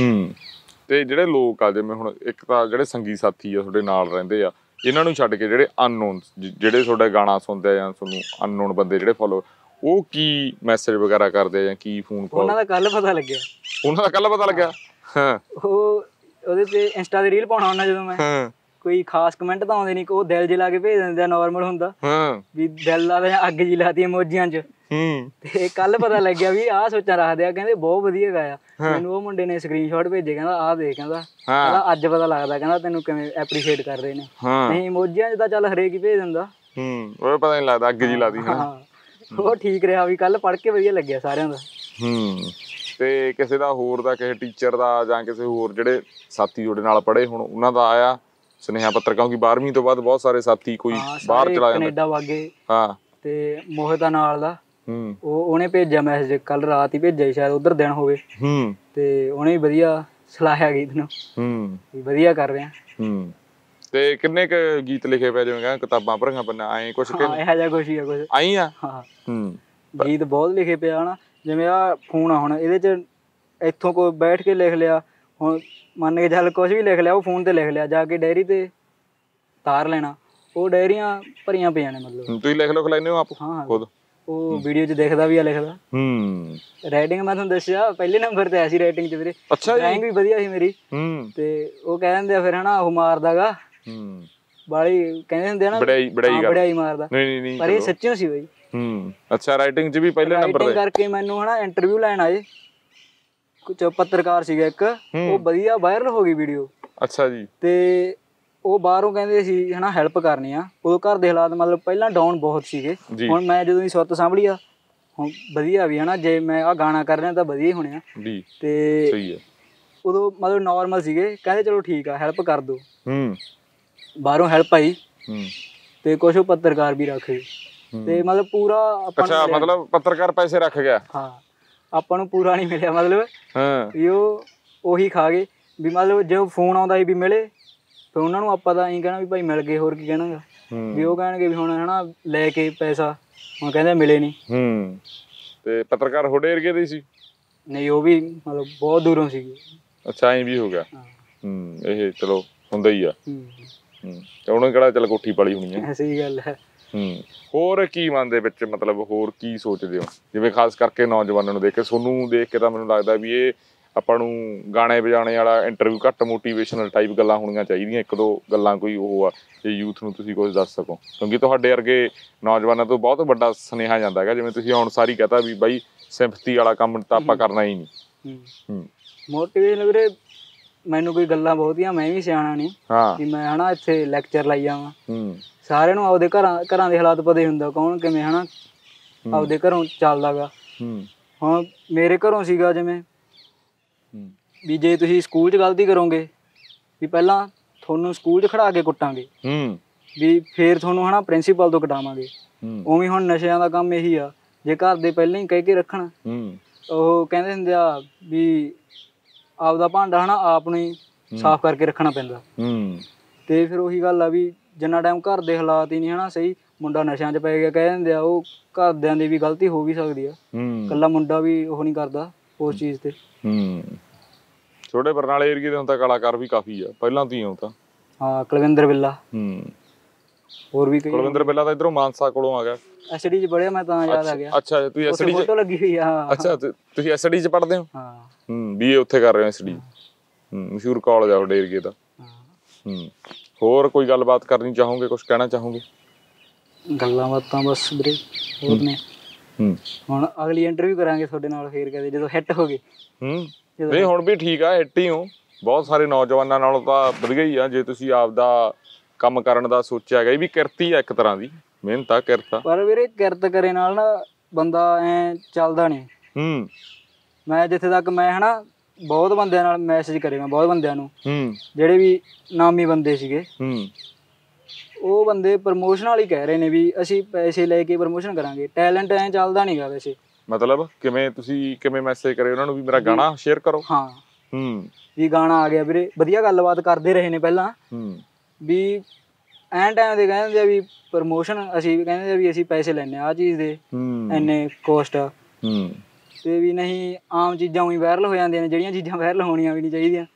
ਤੇ ਜਿਹੜੇ ਲੋਕ ਆ ਜਿਵੇਂ ਹੁਣ ਇੱਕ ਤਾਂ ਜਿਹੜੇ ਸੰਗੀ ਸਾਥੀ ਆ ਤੁਹਾਡੇ ਨਾਲ ਰਹਿੰਦੇ ਆ, ਇਹਨਾਂ ਨੂੰ ਛੱਡ ਕੇ ਜਿਹੜੇ ਅਨਨੋਨ ਜਿਹੜੇ ਤੁਹਾਡਾ ਗਾਣਾ ਸੁਣਦੇ ਆ ਜਾਂ ਤੁਹਾਨੂੰ ਅਨਨੋਨ ਬੰਦੇ ਜਿਹੜੇ ਫੋਲੋ, ਉਹ ਕੀ ਮੈਸੇਜ ਵਗੈਰਾ ਕਰਦੇ ਆ ਜਾਂ ਕੀ ਫੋਨ ਕਾਲ? ਉਹਨਾਂ ਦਾ ਕੱਲ ਪਤਾ ਲੱਗਿਆ। ਉਹਨਾਂ ਦਾ ਕੱਲ ਪਤਾ ਲੱਗਿਆ? ਹਾਂ ਉਹ ਉਹਦੇ ਤੇ ਇੰਸਟਾ ਤੇ ਰੀਲ ਪਾਉਣਾ ਹੁੰਦਾ ਜਦੋਂ ਮੈਂ, ਕੋਈ ਖਾਸ ਕਮੈਂਟ ਤਾਂ ਆਉਂਦੇ ਨਹੀਂ, ਉਹ ਦਿਲ ਜੇ ਲਾ ਕੇ ਭੇਜ ਦਿੰਦੇ ਆ, ਨਾਰਮਲ ਹੁੰਦਾ ਵੀ ਦਿਲ ਲਾ ਦੇ ਅੱਗ ਜੀ ਲਾਤੀ ਇਮੋਜੀਆਂ 'ਚ। ਤੇ ਕੱਲ ਪਤਾ ਲੱਗਿਆ ਵੀ ਆਹ ਸੋਚਾਂ ਰੱਖਦੇ ਆ, ਕਹਿੰਦੇ ਬਹੁਤ ਵਧੀਆ ਗਾਇਆ। ਮੈਨੂੰ ਉਹ ਮੁੰਡੇ ਨੇ ਸਕਰੀਨਸ਼ਾਟ ਭੇਜੇ, ਕਹਿੰਦਾ ਆਹ ਦੇਖ, ਕਹਿੰਦਾ ਕਹਿੰਦਾ ਅੱਜ ਪਤਾ ਲੱਗਦਾ, ਕਹਿੰਦਾ ਤੈਨੂੰ ਕਿਵੇਂ ਐਪਰੀਸ਼ੀਏਟ ਕਰ ਰਹੇ ਨੇ। ਨਹੀਂ ਇਮੋਜੀਆਂ 'ਚ ਤਾਂ ਚੱਲ ਹਰੇਕ ਹੀ ਭੇਜ ਦਿੰਦਾ, ਉਹ ਪਤਾ ਨੀ ਲੱਗਦਾ ਅੱਗ ਜੀ ਲਾਤੀ। ਹਾਂ ਉਹ ਠੀਕ ਰਿਹਾ ਵੀ ਕੱਲ ਪੜ੍ਹ ਕੇ ਵਧੀਆ ਲੱਗਿਆ ਸਾਰਿਆਂ ਦਾ। ਹੂੰ ਤੇ ਕਿਸੇ ਦਾ ਹੋਰ ਦਾ ਕਿਸੇ ਟੀਚਰ ਦਾ ਜਾਂ ਕਿਸੇ ਹੋਰ ਜਿਹੜੇ ਸਾਥੀ ਤੁਹਾਡੇ ਨਾਲ ਪੜ੍ਹੇ ਹੁਣ ਉਹਨਾਂ ਦਾ ਆਇਆ ਸੁਨੇਹਾ ਪੱਤਰ? ਕਿਉਂਕਿ ਬਾਰਵੀਂ ਤੋਂ ਬਾਅਦ ਬਹੁਤ ਸਾਰੇ ਸਾਥੀ ਕੋਈ ਬਾਹਰ ਚਲਾ ਜਾਂਦਾ, ਕੈਨੇਡਾ ਵਾਗੇ। ਹਾਂ ਤੇ ਮੋਹਿਤ ਦਾ ਨਾਲ ਦਾ, ਉਹ ਉਹਨੇ ਭੇਜਿਆ ਮੈਸੇਜ ਕੱਲ ਰਾਤ ਹੀ ਭੇਜਿਆ, ਸ਼ਾਇਦ ਉਧਰ ਦਿਨ ਹੋਵੇ, ਤੇ ਉਹਨੇ ਵੀ ਵਧੀਆ ਸਲਾਹਿਆ ਗੀਤ ਨੂੰ, ਵਧੀਆ ਕਰ ਰਿਹਾ। ਹੂੰ ਤੇ ਕਿੰਨੇ ਕੁ ਗੀਤ ਲਿਖੇ ਪਏ ਜਿਵੇਂ ਕਿਤਾਬਾਂ ਭਰੀਆਂ ਪਈਆਂ ਐਂ ਕੁਛ? ਇਹੋ ਜਿਹਾ ਕੁਛ ਹੀ ਆ ਕੁਛ ਆਈ ਆ। ਹਾਂ ਹੂੰ ਗੀਤ ਬਹੁਤ ਲਿਖੇ ਪਿਆ ਹਨਾ, ਜਿਵੇਂ ਆਹ ਫੋਨ ਆ ਹੁਣ ਇਹਦੇ 'ਚ ਇੱਥੋਂ ਕੋਈ ਬੈਠ ਕੇ ਲਿਖ ਲਿਆ, ਹੁਣ ਮੰਨ ਕੇ ਚੱਲ ਕੁਛ ਵੀ ਲਿਖ ਲਿਆ ਉਹ ਫੋਨ ਤੇ ਲਿਖ ਲਿਆ, ਜਾ ਕੇ ਡਾਇਰੀ ਤੇ ਤਾਰ ਲੈਣਾ, ਉਹ ਡਾਇਰੀਆਂ ਭਰੀਆਂ ਪਈਆਂ ਨੇ। ਮਤਲਬ ਤੁਸੀਂ ਲਿਖ ਲਿਖ ਲੈਂਦੇ ਹੋ ਆਪ ਖੁਦ? ਉਹ ਵੀਡੀਓ 'ਚ ਦਿਖਦਾ ਵੀ ਆ ਲਿਖਦਾ। ਹੂੰ ਰਾਈਟਿੰਗ ਮੈਂ ਤੁਹਾਨੂੰ ਦੱਸਿਆ ਪਹਿਲੇ ਨੰਬਰ ਤੇ ਆਇਆ ਸੀ ਰਾਈਟਿੰਗ 'ਚ ਵੀਰੇ। ਅੱਛਾ, ਡਰਾਇੰਗ ਵੀ ਵਧੀਆ ਸੀ ਮੇਰੀ। ਹੂੰ ਤੇ ਉਹ ਕਹਿ ਦਿੰਦੇ ਆ ਫਿਰ ਹਨਾ ਉਹ ਮਾਰਦਾ ਗਾ, ਹੂੰ ਬਾਲੀ ਕਹਿੰਦੇ ਹੁੰਦੇ ਆ ਨਾ ਬੜਾਈ ਬੜਾਈ ਮਾਰਦਾ, ਨਹੀਂ ਨਹੀਂ ਪਰ ਇਹ ਸੱਚੀ ਸੀ ਬਈ। ਹੂੰ ਅੱਛਾ ਰਾਈਟਿੰਗ 'ਚ ਵੀ ਪਹਿਲੇ ਨੰਬਰ ਤੇ? ਕਰਕੇ ਮੈਨੂੰ ਹਨਾ ਇੰਟਰਵਿਊ ਲੈਣ ਆਏ ਕੁਝ ਪੱਤਰਕਾਰ ਸੀਗਾ ਇੱਕ, ਉਹ ਵਧੀਆ ਵਾਇਰਲ ਹੋ ਗਈ ਵੀਡੀਓ। ਅੱਛਾ ਜੀ। ਤੇ ਉਹ ਬਾਹਰੋਂ ਕਹਿੰਦੇ ਸੀ ਹਨਾ ਹੈਲਪ ਕਰਨੀ ਆ, ਉਦੋਂ ਘਰ ਦੇ ਹਾਲਾਤ ਮਤਲਬ ਪਹਿਲਾਂ ਡਾਊਨ ਬਹੁਤ ਸੀਗੇ। ਹੁਣ ਮੈਂ ਜਦੋਂ ਦੀ ਸੁੱਤ ਸਾਂਭਲੀ ਆ ਹੁਣ ਵਧੀਆ ਵੀ ਹਨਾ, ਜੇ ਮੈਂ ਆਹ ਗਾਣਾ ਕਰ ਰਿਹਾ ਤਾਂ ਵਧੀਆ ਹੀ ਹੋਣੇ ਆ ਤੇ ਸਹੀ ਹੈ। ਉਦੋਂ ਮਤਲਬ ਨੋਰਮਲ ਸੀਗੇ, ਕਹਿੰਦੇ ਚਲੋ ਠੀਕ ਆ ਹੈਲਪ ਕਰ ਦੋ। ਹੂੰ ਬਾਹਰੋਂ ਹੈਲਪ ਆਈ ਹੂੰ ਤੇ ਕੁਛ ਪੱਤਰਕਾਰ ਵੀ ਰੱਖ ਗਏ ਤੇ ਮਤਲਬ ਪੂਰਾ ਆਪਾਂ ਅੱਛਾ ਮਤਲਬ ਪੱਤਰਕਾਰ ਪੈਸੇ ਰੱਖ ਗਿਆ। ਹਾਂ ਆਪਾਂ ਨੂੰ ਪੂਰਾ ਨਹੀਂ ਮਿਲਿਆ ਮਤਲਬ ਹਾਂ ਵੀ ਉਹ ਉਹੀ ਖਾ ਗਏ ਵੀ ਮਤਲਬ ਜੇ ਫੋਨ ਆਉਂਦਾ ਸੀ ਵੀ ਮਿਲੇ ਤੇ ਉਹਨਾਂ ਨੂੰ ਆਪਾਂ ਤਾਂ ਇਹੀ ਕਹਿਣਾ ਵੀ ਭਾਈ ਮਿਲ ਗਏ, ਹੋਰ ਕੀ ਕਹਿਣਾਗਾ ਵੀ ਉਹ ਕਹਿਣਗੇ ਵੀ ਹੁਣ ਹਨਾ ਲੈ ਕੇ ਪੈਸਾ ਹੁਣ ਕਹਿੰਦੇ ਮਿਲੇ ਨਹੀਂ। ਹੂੰ ਤੇ ਪੱਤਰਕਾਰ ਤੁਹਾਡੇ ਏਰੀਏ ਦੇ ਸੀ? ਨਹੀਂ ਉਹ ਵੀ ਮਤਲਬ ਬਹੁਤ ਦੂਰੋਂ ਸੀਗੇ। ਅੱਛਾ ਐਂ ਵੀ ਹੋ ਗਿਆ। ਹੂੰ ਇਹ ਚਲੋ ਹੁੰਦਾ ਹੀ ਆ। ਹੂੰ ਤੇ ਉਹਨੇ ਕਿਹੜਾ ਚੱਲ ਕੋਠੀ ਪਾਲੀ ਹੋਣੀ ਹੈ। ਸਹੀ ਗੱਲ ਹੈ। ਹੂੰ ਹੋਰ ਕੀ ਮਨ ਦੇ ਵਿੱਚ ਮਤਲਬ ਹੋਰ ਕੀ ਸੋਚਦੇ ਹੋ, ਜਿਵੇਂ ਖਾਸ ਕਰਕੇ ਨੌਜਵਾਨਾਂ ਨੂੰ ਦੇਖ ਕੇ? ਤੁਹਾਨੂੰ ਦੇਖ ਕੇ ਤਾਂ ਮੈਨੂੰ ਲੱਗਦਾ ਵੀ ਇਹ ਆਪਾਂ ਨੂੰ ਗਾਣੇ ਵਜਾਣੇ ਵਾਲਾ ਇੰਟਰਵਿਊ ਘੱਟ ਮੋਟੀਵੇਸ਼ਨਲ ਟਾਈਪ ਗੱਲਾਂ ਹੋਣੀਆਂ ਚਾਹੀਦੀਆਂ, ਇੱਕ ਦੋ ਗੱਲਾਂ ਕੋਈ ਉਹ ਆ ਜੇ ਯੂਥ ਨੂੰ ਤੁਸੀਂ ਕੁਝ ਦੱਸ ਸਕੋ, ਕਿਉਂਕਿ ਤੁਹਾਡੇ ਵਰਗੇ ਨੌਜਵਾਨਾਂ ਤੋਂ ਬਹੁਤ ਵੱਡਾ ਸੁਨੇਹਾ ਜਾਂਦਾ ਹੈਗਾ। ਜਿਵੇਂ ਤੁਸੀਂ ਹੁਣ ਸਾਰੀ ਕਹਤਾ ਵੀ ਬਾਈ ਸਿੰਪਥੀ ਵਾਲਾ ਕੰਮ ਤਾਂ ਆਪਾਂ ਕਰਨਾ ਹੀ ਨਹੀਂ। ਹੂੰ ਮੋਟੀਵੇਸ਼ਨ ਵੀਰੇ ਮੈਨੂੰ ਕੋਈ ਗੱਲਾਂ ਬਹੁਤੀਆਂ, ਮੈਂ ਵੀ ਸਿਆਣਾ ਨਹੀਂ ਵੀ ਮੈਂ ਹਨਾ ਇੱਥੇ ਲੈਕਚਰ ਲਾਈ ਜਾਵਾਂ। ਹੂੰ ਸਾਰਿਆਂ ਨੂੰ ਆਪਦੇ ਘਰਾਂ ਘਰਾਂ ਦੇ ਹਾਲਾਤ ਪਤਾ ਹੀ ਹੁੰਦਾ, ਕੌਣ ਕਿਵੇਂ ਹਨਾ ਆਪਦੇ ਘਰੋਂ ਚੱਲਦਾ ਗਾ। ਹੁਣ ਮੇਰੇ ਘਰੋਂ ਸੀਗਾ ਜਿਵੇਂ ਵੀ ਜੇ ਤੁਸੀਂ ਸਕੂਲ 'ਚ ਗਲਤੀ ਕਰੋਗੇ ਵੀ ਪਹਿਲਾਂ ਤੁਹਾਨੂੰ ਸਕੂਲ 'ਚ ਖੜਾ ਕੇ ਕੁੱਟਾਂਗੇ ਵੀ ਫੇਰ ਤੁਹਾਨੂੰ ਹਨਾ ਪ੍ਰਿੰਸੀਪਲ ਤੋਂ ਕਟਾਵਾਂਗੇ। ਉਵੇਂ ਹੁਣ ਨਸ਼ਿਆਂ ਦਾ ਕੰਮ ਇਹੀ ਆ, ਜੇ ਘਰ ਦੇ ਪਹਿਲਾਂ ਹੀ ਕਹਿ ਕੇ ਰੱਖਣ ਉਹ ਕਹਿੰਦੇ ਹੁੰਦੇ ਆ ਵੀ ਆਪਦਾ ਭਾਂਡਾ ਹਨਾ ਆਪ ਨੂੰ ਹੀ ਸਾਫ਼ ਕਰਕੇ ਰੱਖਣਾ ਪੈਂਦਾ। ਤੇ ਫਿਰ ਉਹੀ ਗੱਲ ਆ ਵੀ ਜਿੰਨਾ ਟਾਈਮ ਘਰ ਦੇ ਹਾਲਾਤ ਹੀ ਨਹੀਂ ਹਨਾ ਸਹੀ, ਮੁੰਡਾ ਨਸ਼ਿਆਂ 'ਚ ਪੈ ਗਿਆ ਕਹਿ ਦਿੰਦੇ ਆ, ਉਹ ਘਰਦਿਆਂ ਦੀ ਵੀ ਗਲਤੀ ਹੋ ਵੀ ਸਕਦੀ ਆ, ਇਕੱਲਾ ਮੁੰਡਾ ਵੀ ਉਹ ਨਹੀਂ ਕਰਦਾ ਉਸ ਚੀਜ਼ ਤੇ। ਛੋਟੇ ਬਰਨਾਲੇ ਏਰੀਏ ਦੇ ਹੁਣ ਤਾਂ ਕਲਾਕਾਰ ਵੀ ਕਾਫੀ ਆ ਪਹਿਲਾਂ ਤੋਂ ਹੀ ਹੁਣ ਤਾਂ। ਹਾਂ ਕੁਲਵਿੰਦਰ ਬਿੱਲਾ। ਹੂੰ ਹੋਰ ਵੀ ਕਈ। ਕੁਲਵਿੰਦਰ ਬਿੱਲਾ ਤਾਂ ਇੱਧਰੋਂ ਮਾਨਸਾ ਕੋਲੋਂ ਆ ਗਿਆ। ਐਸਡੀ 'ਚ ਪੜ੍ਹਿਆ ਮੈਂ ਤਾਂ ਯਾਦ ਆ ਗਿਆ। ਅੱਛਾ ਤੁਸੀਂ ਐਸਡੀ 'ਚ ਫੋਟੋ ਲੱਗੀ ਹੋਈ ਆ। ਅੱਛਾ ਤੁਸੀਂ ਐਸਡੀ 'ਚ ਪੜ੍ਹਦੇ ਹੋ? ਹਾਂ। ਹੂੰ ਬੀਏ ਉੱਥੇ ਕਰ ਰਹੇ ਹੋ ਐਸਡੀ? ਹੂੰ ਮਸ਼ਹੂਰ ਕਾਲਜ ਆ ਤੁਹਾਡੇ ਏਰੀਏ ਦਾ। ਹੂੰ ਹੋਰ ਕੋਈ ਗੱਲਬਾਤ ਕਰਨੀ ਚਾਹੋਗੇ, ਕੁਛ ਕਹਿਣਾ ਚਾਹੋਗੇ? ਗੱਲਾਂ ਬਾਤਾਂ ਬਸ ਵੀਰੇ ਹੋਰ ਨੇ। ਹੂੰ ਹੁਣ ਅਗਲੀ ਇੰਟਰਵਿਊ ਕਰਾਂਗੇ ਤੁਹਾਡੇ ਨਾਲ ਫੇਰ ਕਦੇ ਜਦੋਂ ਹਿੱਟ ਹੋ ਗਏ। ਹੂੰ ਨਹੀਂ ਹੁਣ ਵੀ ਠੀਕ ਆ, ਹਿੱਟ ਹੀ ਹੋ। ਬਹੁਤ ਸਾਰੇ ਨੌਜਵਾਨਾਂ ਨਾਲੋਂ ਤਾਂ ਵਧੀਆ ਹੀ ਆ ਜੇ ਤੁਸੀਂ ਆਪਦਾ ਕੰਮ ਕਰਨ ਦਾ ਸੋਚਿਆ ਹੈਗਾ। ਇਹ ਵੀ ਕਿਰਤ ਹੀ ਆ ਇੱਕ ਤਰ੍ਹਾਂ ਦੀ, ਮਿਹਨਤ ਆ, ਕਿਰਤ ਆ। ਪਰ ਵੀਰੇ ਕਿਰਤ ਕਰੇ ਨਾਲ ਨਾ ਬੰਦਾ ਐ ਚੱਲਦਾ ਨਹੀਂ। ਹੂੰ ਮੈਂ ਜਿੱਥੇ ਤੱਕ ਮੈਂ ਹਨਾ ਬਹੁਤ ਬੰਦਿਆਂ ਨਾਲ ਮੈਸੇਜ ਕਰੇ ਮੈਂ ਬਹੁਤ ਬੰਦਿਆਂ ਨੂੰ, ਜਿਹੜੇ ਵੀ ਨਾਮੀ ਬੰਦੇ ਸੀਗੇ, ਉਹ ਬੰਦੇ ਪ੍ਰਮੋਸ਼ਨ ਵਾਲੀ ਕਹਿ ਰਹੇ ਨੇ ਵੀ ਅਸੀਂ ਪੈਸੇ ਲੈ ਕੇ ਪ੍ਰਮੋਸ਼ਨ ਕਰਾਂਗੇ। ਟੈਲੈਂਟ ਐ ਚੱਲਦਾ ਨੀ ਗਾ ਵੈਸੇ। ਮਤਲਬ ਕਿਵੇਂ? ਤੁਸੀਂ ਕਿਵੇਂ ਮੈਸੇਜ ਕਰੇ ਉਹਨਾਂ ਨੂੰ ਵੀ ਮੇਰਾ ਗਾਣਾ ਸ਼ੇਅਰ ਕਰੋ? ਹਾਂ ਹੂੰ ਵੀ ਗਾਣਾ ਆ ਗਿਆ ਵੀਰੇ, ਵਧੀਆ ਗੱਲਬਾਤ ਕਰਦੇ ਰਹੇ ਨੇ ਪਹਿਲਾਂ ਵੀ ਐਨ ਟਾਈਮ ਦੇ ਕਹਿੰਦੇ ਆ ਵੀ ਪ੍ਰਮੋਸ਼ਨ ਅਸੀਂ ਵੀ ਕਹਿੰਦੇ ਆ ਵੀ ਅਸੀਂ ਪੈਸੇ ਲੈਂਦੇ ਆ ਆਹ ਚੀਜ਼ ਦੇ ਇੰਨੇ ਕੋਸਟ ਆ, ਤੇ ਵੀ ਨਹੀਂ ਆਮ ਚੀਜ਼ਾਂ ਉਹੀ ਵਾਇਰਲ ਹੋ ਜਾਂਦੀਆਂ ਨੇ ਜਿਹੜੀਆਂ ਚੀਜ਼ਾਂ ਵਾਇਰਲ ਹੋਣੀਆਂ ਵੀ ਨਹੀਂ ਚਾਹੀਦੀਆਂ।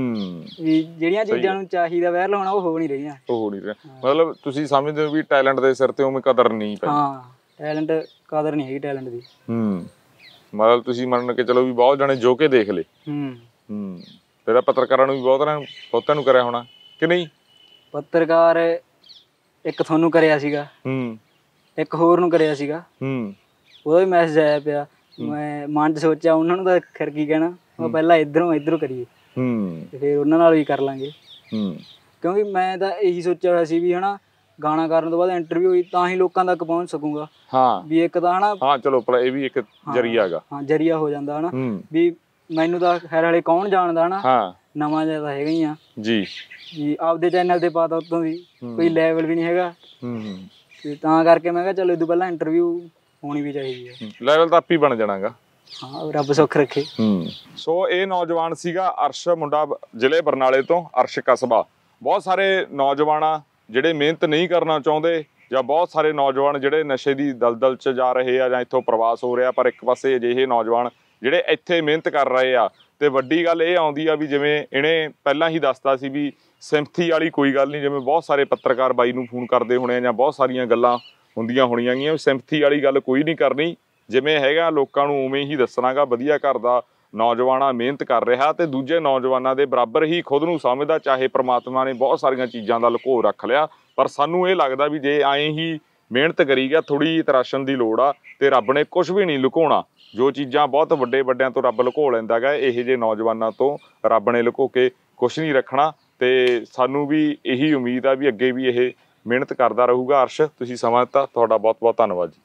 ਵੀ ਜਿਹੜੀਆਂ ਚੀਜ਼ਾਂ ਨੂੰ ਚਾਹੀਦਾ ਵਾਇਰਲ ਹੋਣਾ ਉਹ ਹੋ ਨਹੀਂ ਰਹੀਆਂ। ਉਹ ਹੋ ਨਹੀਂ ਰਿਹਾ ਮਤਲਬ ਤੁਸੀਂ ਸਮਝਦੇ ਹੋ ਵੀ ਟੈਲੈਂਟ ਦੇ ਸਿਰ ਤੇ ਉਵੇਂ ਕਦਰ ਨਹੀਂ ਪੈਂਦੀ? ਹਾਂ ਟੈਲੈਂਟ ਕਦਰ ਨਹੀਂ ਹੈਗੀ ਟੈਲੈਂਟ ਦੀ। ਹੂੰ ਮਤਲਬ ਤੁਸੀਂ ਮੰਨ ਕੇ ਚਲੋ ਵੀ ਬਹੁਤ ਜਾਣੇ ਜੋ ਕੇ ਦੇਖ ਲਏ। ਹੂੰ ਹੂੰ ਫਿਰ ਪੱਤਰਕਾਰਾਂ ਨੂੰ ਵੀ ਬਹੁਤ ਬਹੁਤਾਂ ਨੂੰ ਕਰਿਆ ਹੋਣਾ ਕਿ ਨਹੀਂ? ਪੱਤਰਕਾਰ ਇੱਕ ਤੁਹਾਨੂੰ ਕਰਿਆ ਸੀਗਾ, ਹੂੰ ਇੱਕ ਹੋਰ ਨੂੰ ਕਰਿਆ ਸੀਗਾ, ਹੂੰ ਉਹਦਾ ਵੀ ਮੈਸੇਜ ਆਇਆ ਪਿਆ। ਮੈਂ ਮਨ 'ਚ ਸੋਚਿਆ ਉਹਨਾਂ ਨੂੰ ਤਾਂ ਖੈਰ ਕੀ ਕਹਿਣਾ, ਉਹ ਪਹਿਲਾਂ ਇੱਧਰੋਂ ਇੱਧਰੋਂ ਕਰੀਏ ਤੇ ਫਿਰ ਉਹਨਾਂ ਨਾਲ ਵੀ ਕਰ ਲਾਂਗੇ। ਹੂੰ ਕਿਉਂਕਿ ਮੈਂ ਤਾਂ ਇਹੀ ਸੋਚਿਆ ਹੋਇਆ ਸੀ ਵੀ ਹਨਾ ਗਾਣਾ ਕਰਨ ਤੋਂ ਬਾਅਦ ਇੰਟਰਵਿਊ ਹੋਈ ਤਾਂ ਹੀ ਲੋਕਾਂ ਤੱਕ ਪਹੁੰਚ ਸਕੂੰਗਾ। ਹਾਂ ਵੀ ਇੱਕ ਤਾਂ ਹਨਾ ਹਾਂ ਚਲੋ ਇਹ ਵੀ ਇੱਕ ਜ਼ਰੀਆ ਹੈਗਾ। ਹਾਂ ਜ਼ਰੀਆ ਹੋ ਜਾਂਦਾ ਹਨਾ ਵੀ ਮੈਨੂੰ ਤਾਂ ਖੈਰ ਵਾਲੇ ਕੌਣ ਜਾਣਦਾ ਹਨਾ। ਹਾਂ ਨਵਾਂ ਜਿਹਾ ਤਾਂ ਹੈਗਾ ਹੀ ਆ ਜੀ ਜੀ ਆਪਦੇ ਚੈਨਲ ਤੇ ਪਾਤਾ, ਉੱਤੋਂ ਦੀ ਕੋਈ ਲੈਵਲ ਵੀ ਨਹੀਂ ਹੈਗਾ। ਹੂੰ ਤੇ ਤਾਂ ਕਰਕੇ ਮੈਂ ਕਿਹਾ ਚਲੋ ਇਹ ਤੋਂ ਪਹਿਲਾਂ ਇੰਟਰਵਿਊ ਹੋਣੀ ਵੀ ਚਾਹੀਦੀ ਹੈ। ਲੈਵਲ ਤਾਂ ਆਪ ਹੀ ਬਣ ਜਾਣਾਗਾ। ਹਾਂ ਰੱਬ ਸੁੱਖ ਰੱਖੇ। ਹੂੰ ਸੋ ਇਹ ਨੌਜਵਾਨ ਸੀਗਾ ਅਰਸ਼, ਮੁੰਡਾ ਜ਼ਿਲ੍ਹੇ ਬਰਨਾਲੇ ਤੋਂ, ਅਰਸ਼ ਕਸਬਾ। ਬਹੁਤ ਸਾਰੇ ਨੌਜਵਾਨ ਆ ਜਿਹੜੇ ਮਿਹਨਤ ਨਹੀਂ ਕਰਨਾ ਚਾਹੁੰਦੇ, ਜਾਂ ਬਹੁਤ ਸਾਰੇ ਨੌਜਵਾਨ ਜਿਹੜੇ ਨਸ਼ੇ ਦੀ ਦਲਦਲ 'ਚ ਜਾ ਰਹੇ ਆ ਜਾਂ ਇੱਥੋਂ ਪ੍ਰਵਾਸ ਹੋ ਰਿਹਾ, ਪਰ ਇੱਕ ਪਾਸੇ ਅਜਿਹੇ ਨੌਜਵਾਨ ਜਿਹੜੇ ਇੱਥੇ ਮਿਹਨਤ ਕਰ ਰਹੇ ਆ। ਤੇ ਵੱਡੀ ਗੱਲ ਇਹ ਆਉਂਦੀ ਆ ਵੀ ਜਿਵੇਂ ਇਹਨੇ ਪਹਿਲਾਂ ਹੀ ਦੱਸਤਾ ਸੀ ਵੀ ਸਿੰਪਥੀ ਵਾਲੀ ਕੋਈ ਗੱਲ ਨਹੀਂ, ਜਿਵੇਂ ਬਹੁਤ ਸਾਰੇ ਪੱਤਰਕਾਰ ਬਾਈ ਨੂੰ ਫੋਨ ਕਰਦੇ ਹੋਣੇ ਜਾਂ ਬਹੁਤ ਸਾਰੀਆਂ ਗੱਲਾਂ ਹੁੰਦੀਆਂ ਹੋਣੀਆਂ ਗੀਆਂ, ਸਿੰਪਥੀ ਵਾਲੀ ਗੱਲ ਕੋਈ ਨਹੀਂ ਕਰਨੀ। ਜਿਵੇਂ ਹੈਗਾ ਲੋਕਾਂ ਨੂੰ ਉਵੇਂ ਹੀ ਦੱਸਣਾ ਗਾ। ਵਧੀਆ ਘਰ ਦਾ ਨੌਜਵਾਨ ਆ, ਮਿਹਨਤ ਕਰ ਰਿਹਾ ਤੇ ਦੂਜੇ ਨੌਜਵਾਨਾਂ ਦੇ ਬਰਾਬਰ ਹੀ ਖੁਦ ਨੂੰ ਸਮਝਦਾ। ਚਾਹੇ ਪ੍ਰਮਾਤਮਾ ਨੇ ਬਹੁਤ ਸਾਰੀਆਂ ਚੀਜ਼ਾਂ ਦਾ ਲੁਕੋ ਰੱਖ ਲਿਆ, ਪਰ ਸਾਨੂੰ ਇਹ ਲੱਗਦਾ ਵੀ ਜੇ ਐਂ ਹੀ ਮਿਹਨਤ ਕਰੀ ਗਿਆ, ਥੋੜ੍ਹੀ ਜਿਹੀ ਤਰਾਸ਼ਣ ਦੀ ਲੋੜ ਆ ਤੇ ਰੱਬ ਨੇ ਕੁਛ ਵੀ ਨਹੀਂ ਲੁਕਾਉਣਾ। ਜੋ ਚੀਜ਼ਾਂ ਬਹੁਤ ਵੱਡੇ ਵੱਡਿਆਂ ਤੋਂ ਰੱਬ ਲੁਕੋ ਲੈਂਦਾ ਗਾ, ਇਹੋ ਜਿਹੇ ਨੌਜਵਾਨਾਂ ਤੋਂ ਰੱਬ ਨੇ ਲੁਕੋ ਕੇ ਕੁਛ ਨਹੀਂ ਰੱਖਣਾ। ਤੇ ਸਾਨੂੰ ਵੀ ਇਹੀ ਉਮੀਦ ਆ ਵੀ ਅੱਗੇ ਵੀ ਇਹ ਮਿਹਨਤ ਕਰਦਾ ਰਹੂਗਾ। ਅਰਸ਼, ਤੁਸੀਂ ਸਮਾਂ ਦਿੱਤਾ, ਤੁਹਾਡਾ ਬਹੁਤ ਬਹੁਤ ਧੰਨਵਾਦ ਜੀ।